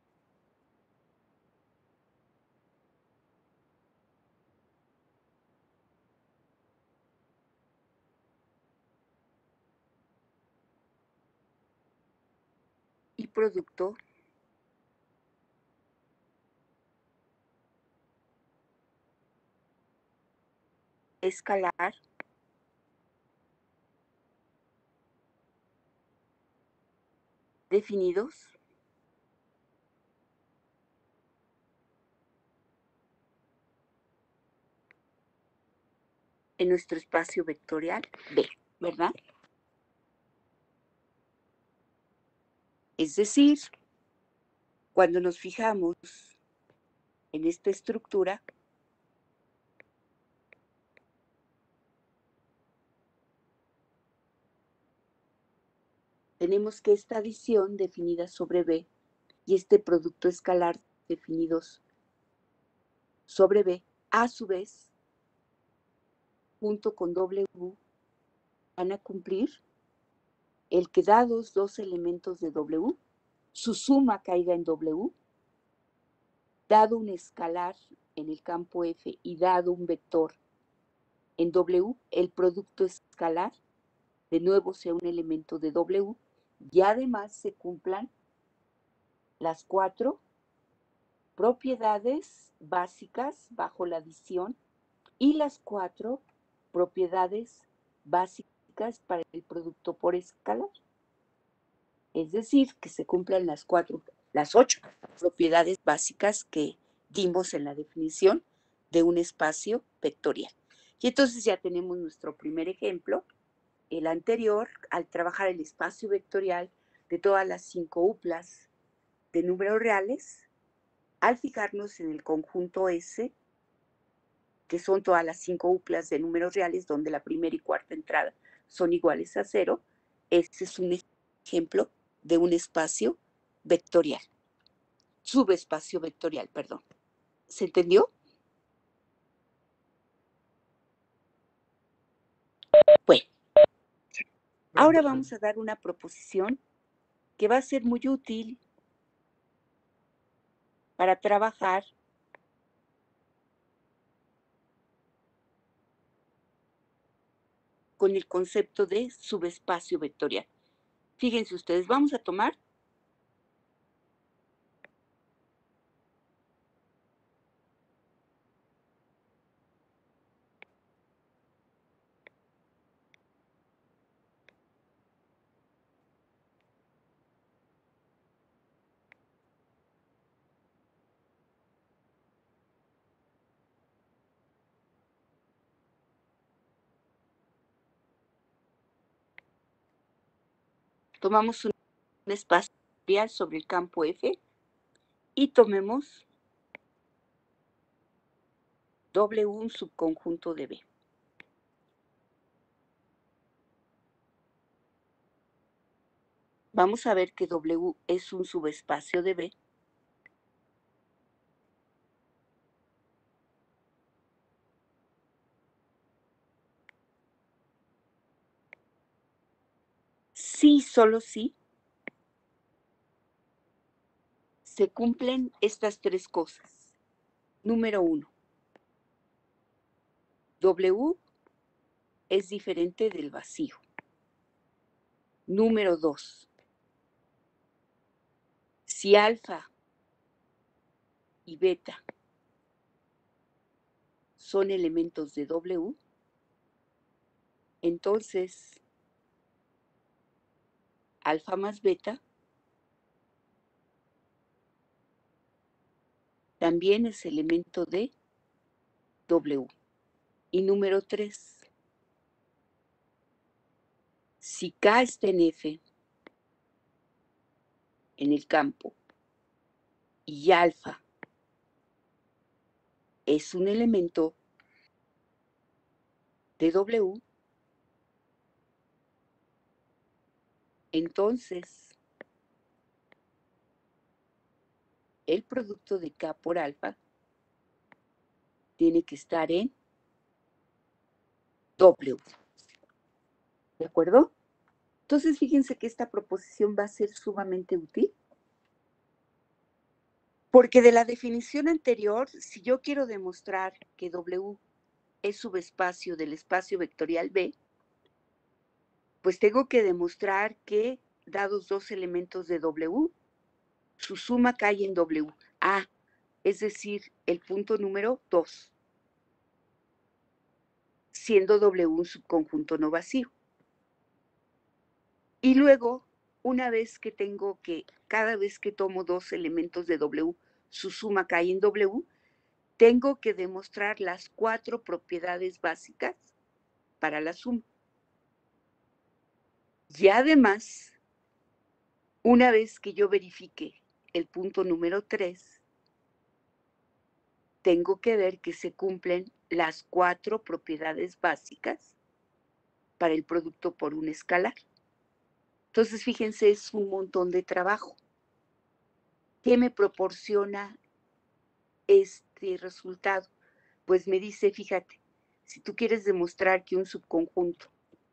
y producto escalar definidos en nuestro espacio vectorial B, ¿verdad? Es decir, cuando nos fijamos en esta estructura, tenemos que esta adición definida sobre B y este producto escalar definidos sobre B, a su vez, junto con W, van a cumplir el que dados dos elementos de W, su suma caiga en W dado un escalar en el campo F y dado un vector en W, el producto escalar de nuevo sea un elemento de W y además se cumplan las 4 propiedades básicas bajo la adición y las 4 propiedades básicas para el producto por escalar. Es decir, que se cumplan las 8 propiedades básicas que dimos en la definición de un espacio vectorial. Y entonces ya tenemos nuestro primer ejemplo. El anterior, al trabajar el espacio vectorial de todas las 5 uplas de números reales, al fijarnos en el conjunto S, que son todas las 5 uplas de números reales, donde la primera y cuarta entrada son iguales a 0, este es un ejemplo de un espacio vectorial, subespacio vectorial, perdón. ¿Se entendió? Bueno, ahora vamos a dar una proposición que va a ser muy útil para trabajar con el concepto de subespacio vectorial. Fíjense ustedes, vamos a tomar tomamos un espacio vectorial sobre el campo F y tomemos W un subconjunto de B. Vamos a ver que W es un subespacio de B si, solo si, se cumplen estas 3 cosas. Número 1, W es diferente del vacío. Número 2, si alfa y beta son elementos de W, entonces alfa más beta también es elemento de W. Y número 3, si K está en F, en el campo, y alfa es un elemento de W, entonces el producto de K por alfa tiene que estar en W. ¿De acuerdo? Entonces, fíjense que esta proposición va a ser sumamente útil, porque de la definición anterior, si yo quiero demostrar que W es subespacio del espacio vectorial B, pues tengo que demostrar que, dados 2 elementos de W, su suma cae en W. A, es decir, el punto número 2, siendo W un subconjunto no vacío. Y luego, una vez que tengo que, cada vez que tomo 2 elementos de W, su suma cae en W, tengo que demostrar las 4 propiedades básicas para la suma. Y además, una vez que yo verifique el punto número 3, tengo que ver que se cumplen las 4 propiedades básicas para el producto por un escalar. Entonces, fíjense, es un montón de trabajo. ¿Qué me proporciona este resultado? Pues me dice, fíjate, si tú quieres demostrar que un subconjunto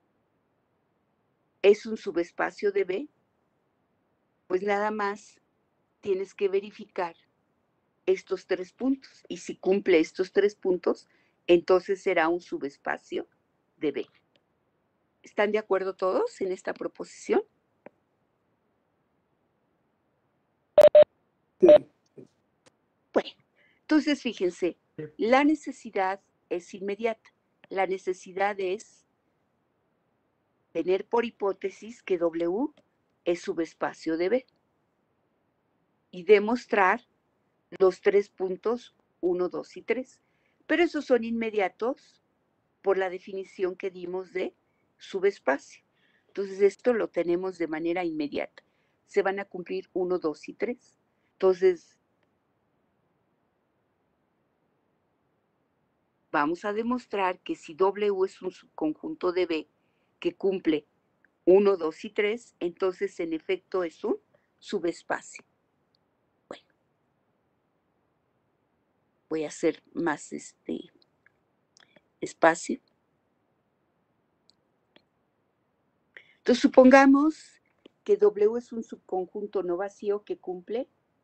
es un subespacio de B, pues nada más tienes que verificar estos 3 puntos. Y si cumple estos 3 puntos, entonces será un subespacio de B. ¿Están de acuerdo todos en esta proposición? Bueno, entonces fíjense, la necesidad es inmediata. La necesidad es tener por hipótesis que W es subespacio de B y demostrar los 3 puntos 1, 2 y 3. Pero esos son inmediatos por la definición que dimos de subespacio. Entonces esto lo tenemos de manera inmediata. Se van a cumplir 1, 2 y 3. Entonces vamos a demostrar que si W es un subconjunto de B que cumple 1, 2 y 3, entonces en efecto es un subespacio. Bueno, voy a hacer más espacio. Entonces supongamos que W es un subconjunto no vacío que cumple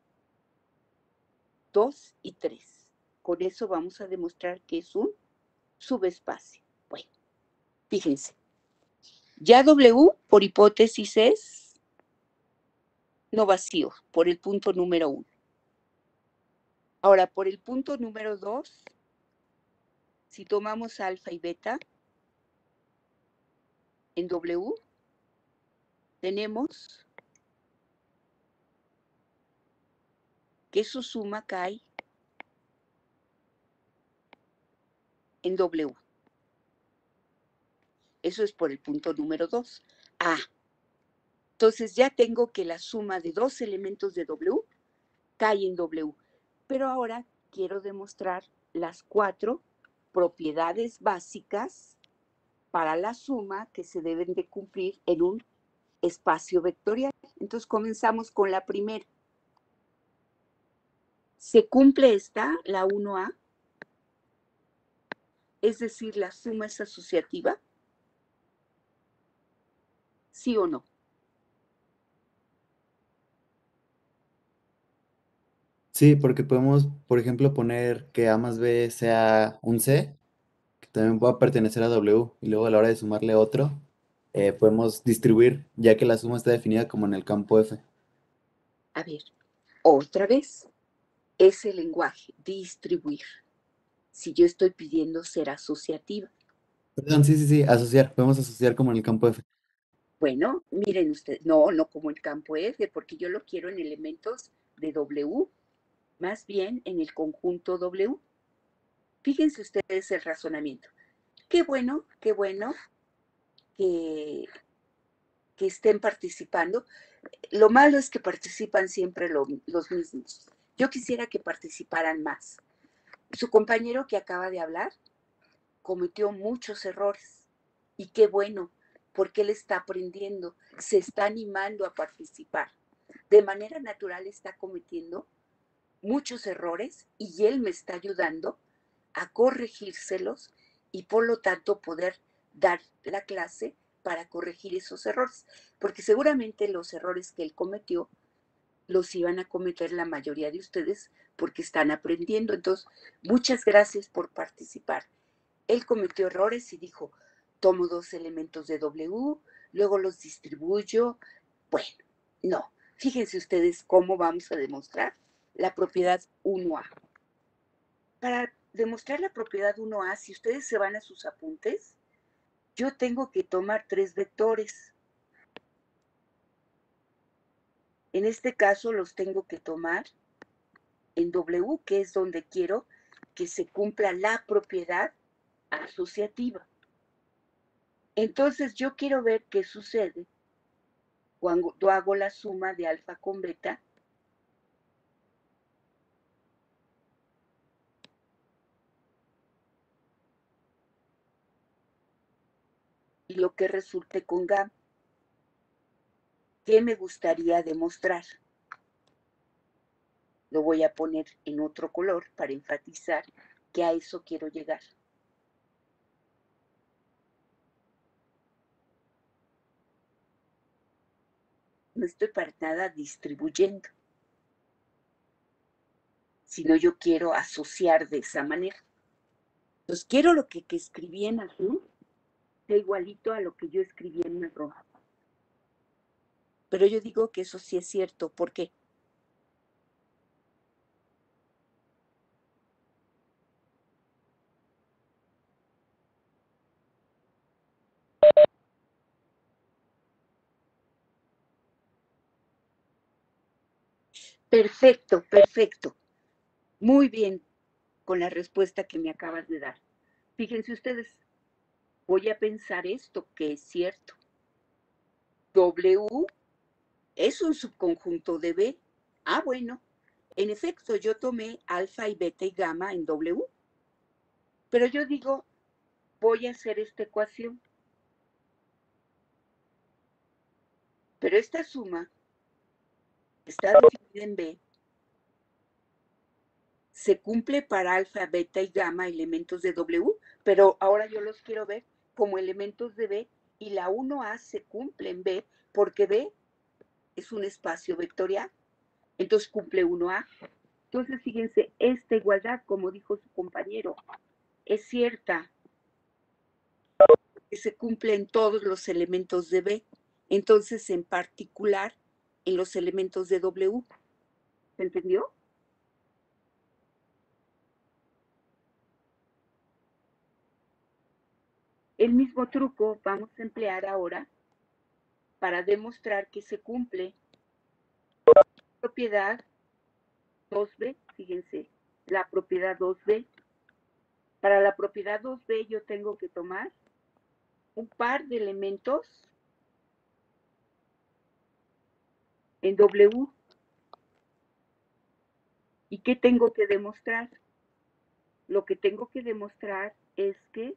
2 y 3. Con eso vamos a demostrar que es un subespacio. Bueno, fíjense. Ya W, por hipótesis, es no vacío, por el punto número 1. Ahora, por el punto número 2, si tomamos alfa y beta, en W tenemos que su suma cae en W. Eso es por el punto número 2. Ah, entonces ya tengo que la suma de 2 elementos de W cae en W. Pero ahora quiero demostrar las 4 propiedades básicas para la suma que se deben de cumplir en un espacio vectorial. Entonces comenzamos con la primera. ¿Se cumple esta, la 1A? Es decir, la suma es asociativa. ¿Sí o no? Sí, porque podemos, por ejemplo, poner que A más B sea un C, que también pueda pertenecer a W, y luego a la hora de sumarle otro, podemos distribuir, ya que la suma está definida como en el campo F. A ver, otra vez, ese lenguaje, distribuir. Si yo estoy pidiendo ser asociativa. Perdón, sí, asociar, podemos asociar como en el campo F. Bueno, miren ustedes, no como el campo F, porque yo lo quiero en elementos de W, más bien en el conjunto W. Fíjense ustedes el razonamiento. Qué bueno que estén participando. Lo malo es que participan siempre los mismos. Yo quisiera que participaran más. Su compañero que acaba de hablar cometió muchos errores. Y qué bueno, porque él está aprendiendo, se está animando a participar. De manera natural está cometiendo muchos errores y él me está ayudando a corregírselos y por lo tanto poder dar la clase para corregir esos errores. Porque seguramente los errores que él cometió los iban a cometer la mayoría de ustedes porque están aprendiendo. Entonces, muchas gracias por participar. Él cometió errores y dijo, tomo 2 elementos de W, luego los distribuyo. Bueno, no. Fíjense ustedes cómo vamos a demostrar la propiedad 1A. Para demostrar la propiedad 1A, si ustedes se van a sus apuntes, yo tengo que tomar 3 vectores. En este caso los tengo que tomar en W, que es donde quiero que se cumpla la propiedad asociativa. Entonces yo quiero ver qué sucede cuando hago la suma de alfa con beta y lo que resulte con gamma. ¿Qué me gustaría demostrar? Lo voy a poner en otro color para enfatizar que a eso quiero llegar. No estoy para nada distribuyendo, sino yo quiero asociar de esa manera. Entonces, quiero lo que escribí en azul sea igualito a lo que yo escribí en marrón. Pero yo digo que eso sí es cierto. ¿Por qué? Perfecto, perfecto. Muy bien con la respuesta que me acabas de dar. Fíjense ustedes, voy a pensar esto que es cierto. W es un subconjunto de B. Ah, bueno, en efecto, yo tomé alfa y beta y gamma en W. Pero yo digo, voy a hacer esta ecuación. Pero esta suma está definida en B, se cumple para alfa, beta y gamma, elementos de W, pero ahora yo los quiero ver como elementos de B y la 1A se cumple en B porque B es un espacio vectorial. Entonces cumple 1A. Entonces fíjense, esta igualdad, como dijo su compañero, es cierta, que se cumple en todos los elementos de B. Entonces, en particular, en los elementos de W. ¿Se entendió? El mismo truco vamos a emplear ahora para demostrar que se cumple la propiedad 2B. Fíjense, la propiedad 2B. Para la propiedad 2B yo tengo que tomar un par de elementos en W. ¿Y qué tengo que demostrar? Lo que tengo que demostrar es que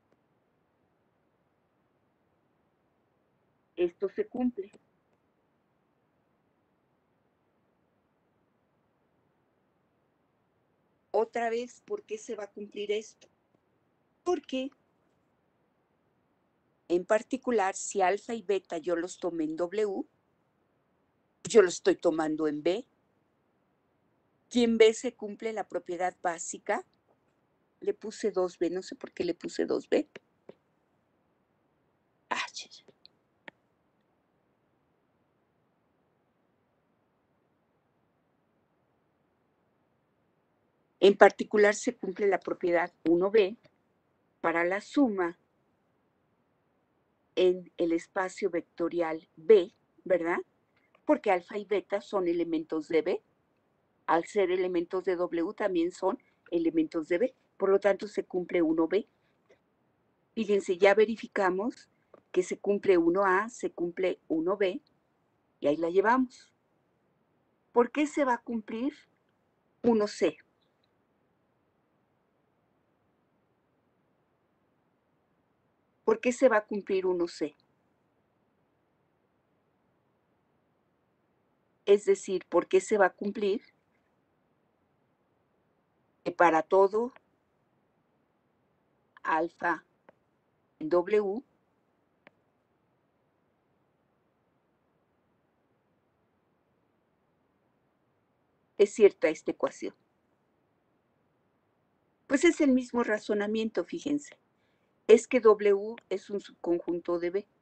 esto se cumple. Otra vez, ¿por qué se va a cumplir esto? Porque, en particular, si alfa y beta yo los tomé en W, yo los estoy tomando en B. Y en B se cumple la propiedad básica. Le puse 2B, no sé por qué le puse 2B. Ah, en particular se cumple la propiedad 1B para la suma en el espacio vectorial B, ¿verdad? Porque alfa y beta son elementos de B. Al ser elementos de W también son elementos de B. Por lo tanto, se cumple 1B. Fíjense, ya verificamos que se cumple 1A, se cumple 1B, y ahí la llevamos. ¿Por qué se va a cumplir 1C? ¿Por qué se va a cumplir 1C? Es decir, ¿por qué se va a cumplir? Que para todo alfa en W es cierta esta ecuación. Pues es el mismo razonamiento, fíjense. Es que W es un subconjunto de B.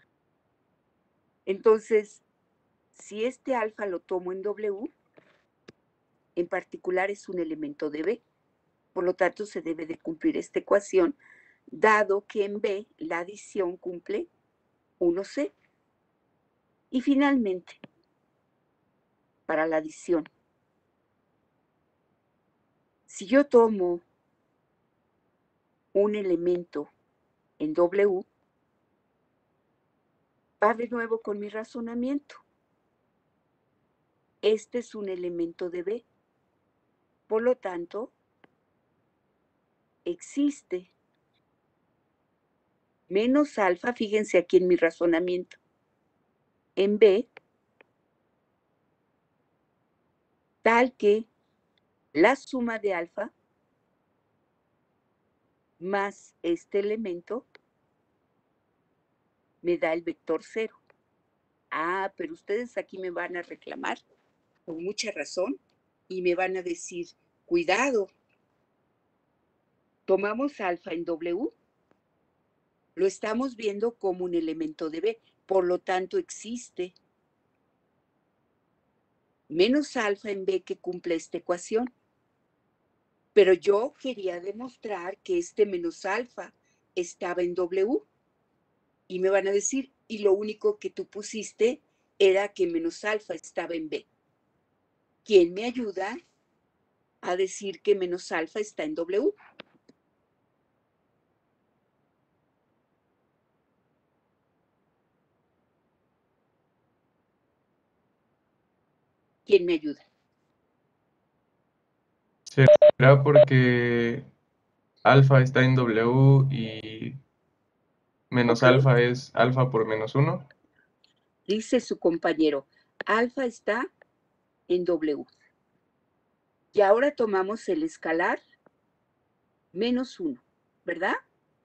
Entonces, si este alfa lo tomo en W, en particular es un elemento de B. Por lo tanto, se debe de cumplir esta ecuación, dado que en B la adición cumple 1C. Y finalmente, para la adición, si yo tomo un elemento en W, va de nuevo con mi razonamiento. Este es un elemento de B. Por lo tanto, existe menos alfa, fíjense aquí en mi razonamiento, en B, tal que la suma de alfa más este elemento me da el vector 0. Ah, pero ustedes aquí me van a reclamar con mucha razón y me van a decir, Cuidado. Tomamos alfa en W, lo estamos viendo como un elemento de B, por lo tanto existe menos alfa en B que cumple esta ecuación. Pero yo quería demostrar que este menos alfa estaba en W. Y me van a decir, y lo único que tú pusiste era que menos alfa estaba en B. ¿Quién me ayuda a decir que menos alfa está en W? ¿Quién me ayuda? ¿Será porque alfa está en W y menos Ok. alfa es alfa por menos 1? Dice su compañero, alfa está en W. Y ahora tomamos el escalar menos 1, ¿verdad?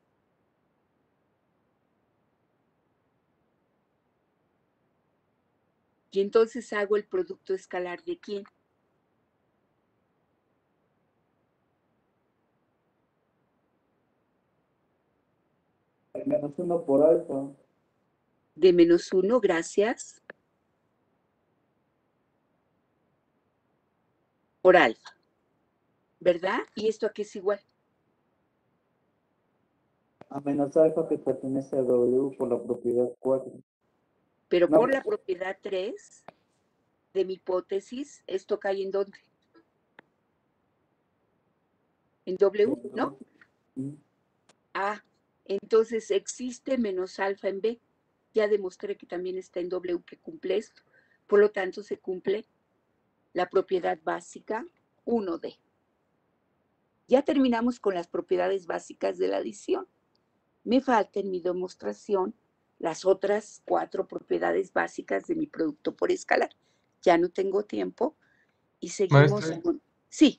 Y entonces hago el producto escalar de quién? Menos 1 por alfa. De menos 1, gracias, por alfa, ¿verdad? ¿Y esto a qué es igual? A menos alfa que pertenece a W por la propiedad 4. Pero No. por la propiedad 3 de mi hipótesis, ¿esto cae en dónde? En W, ¿no? Ah, entonces existe menos alfa en B. Ya demostré que también está en W que cumple esto. Por lo tanto, se cumple la propiedad básica 1D. Ya terminamos con las propiedades básicas de la adición. Me falta en mi demostración las otras 4 propiedades básicas de mi producto por escalar. Ya no tengo tiempo y seguimos Maestra. con... Sí.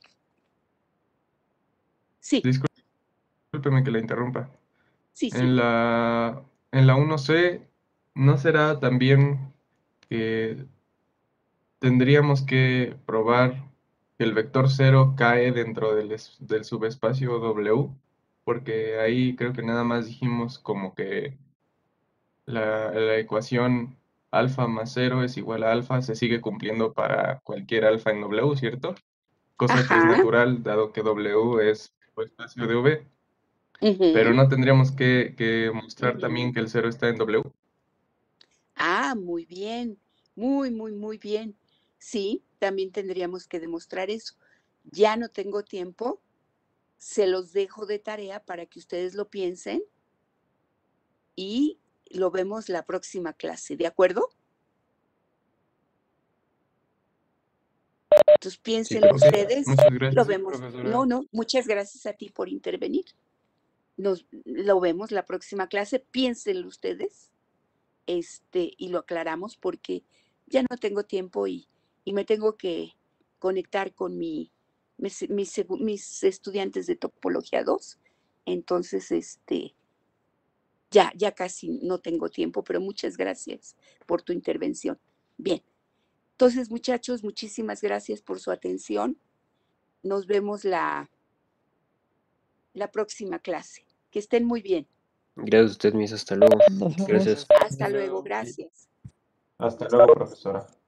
Sí. Discúlpeme que la interrumpa. Sí. En la 1C, ¿no será también que tendríamos que probar que el vector 0 cae dentro del subespacio W? Porque ahí creo que nada más dijimos como que la ecuación alfa más 0 es igual a alfa, se sigue cumpliendo para cualquier alfa en W, ¿cierto? Cosa que es Ajá. natural, dado que W es subespacio de V. Pero Ujú. no tendríamos que mostrar también que el 0 está en W. Ah, muy bien. Muy bien. Sí, también tendríamos que demostrar eso. Ya no tengo tiempo. Se los dejo de tarea para que ustedes lo piensen y lo vemos la próxima clase, ¿de acuerdo? Entonces piénsenlo Ok, ustedes. muchas Lo gracias, vemos. profesora. No, muchas gracias a ti por intervenir. Lo vemos la próxima clase. Piénsenlo ustedes. Y lo aclaramos porque ya no tengo tiempo y me tengo que conectar con mis estudiantes de topología 2. Entonces, ya casi no tengo tiempo, pero muchas gracias por tu intervención. Bien, entonces muchachos, muchísimas gracias por su atención. Nos vemos la próxima clase. Que estén muy bien. Gracias a usted, Miss. Hasta luego. Nos vemos. Gracias. Hasta luego, gracias. Hasta luego, profesora.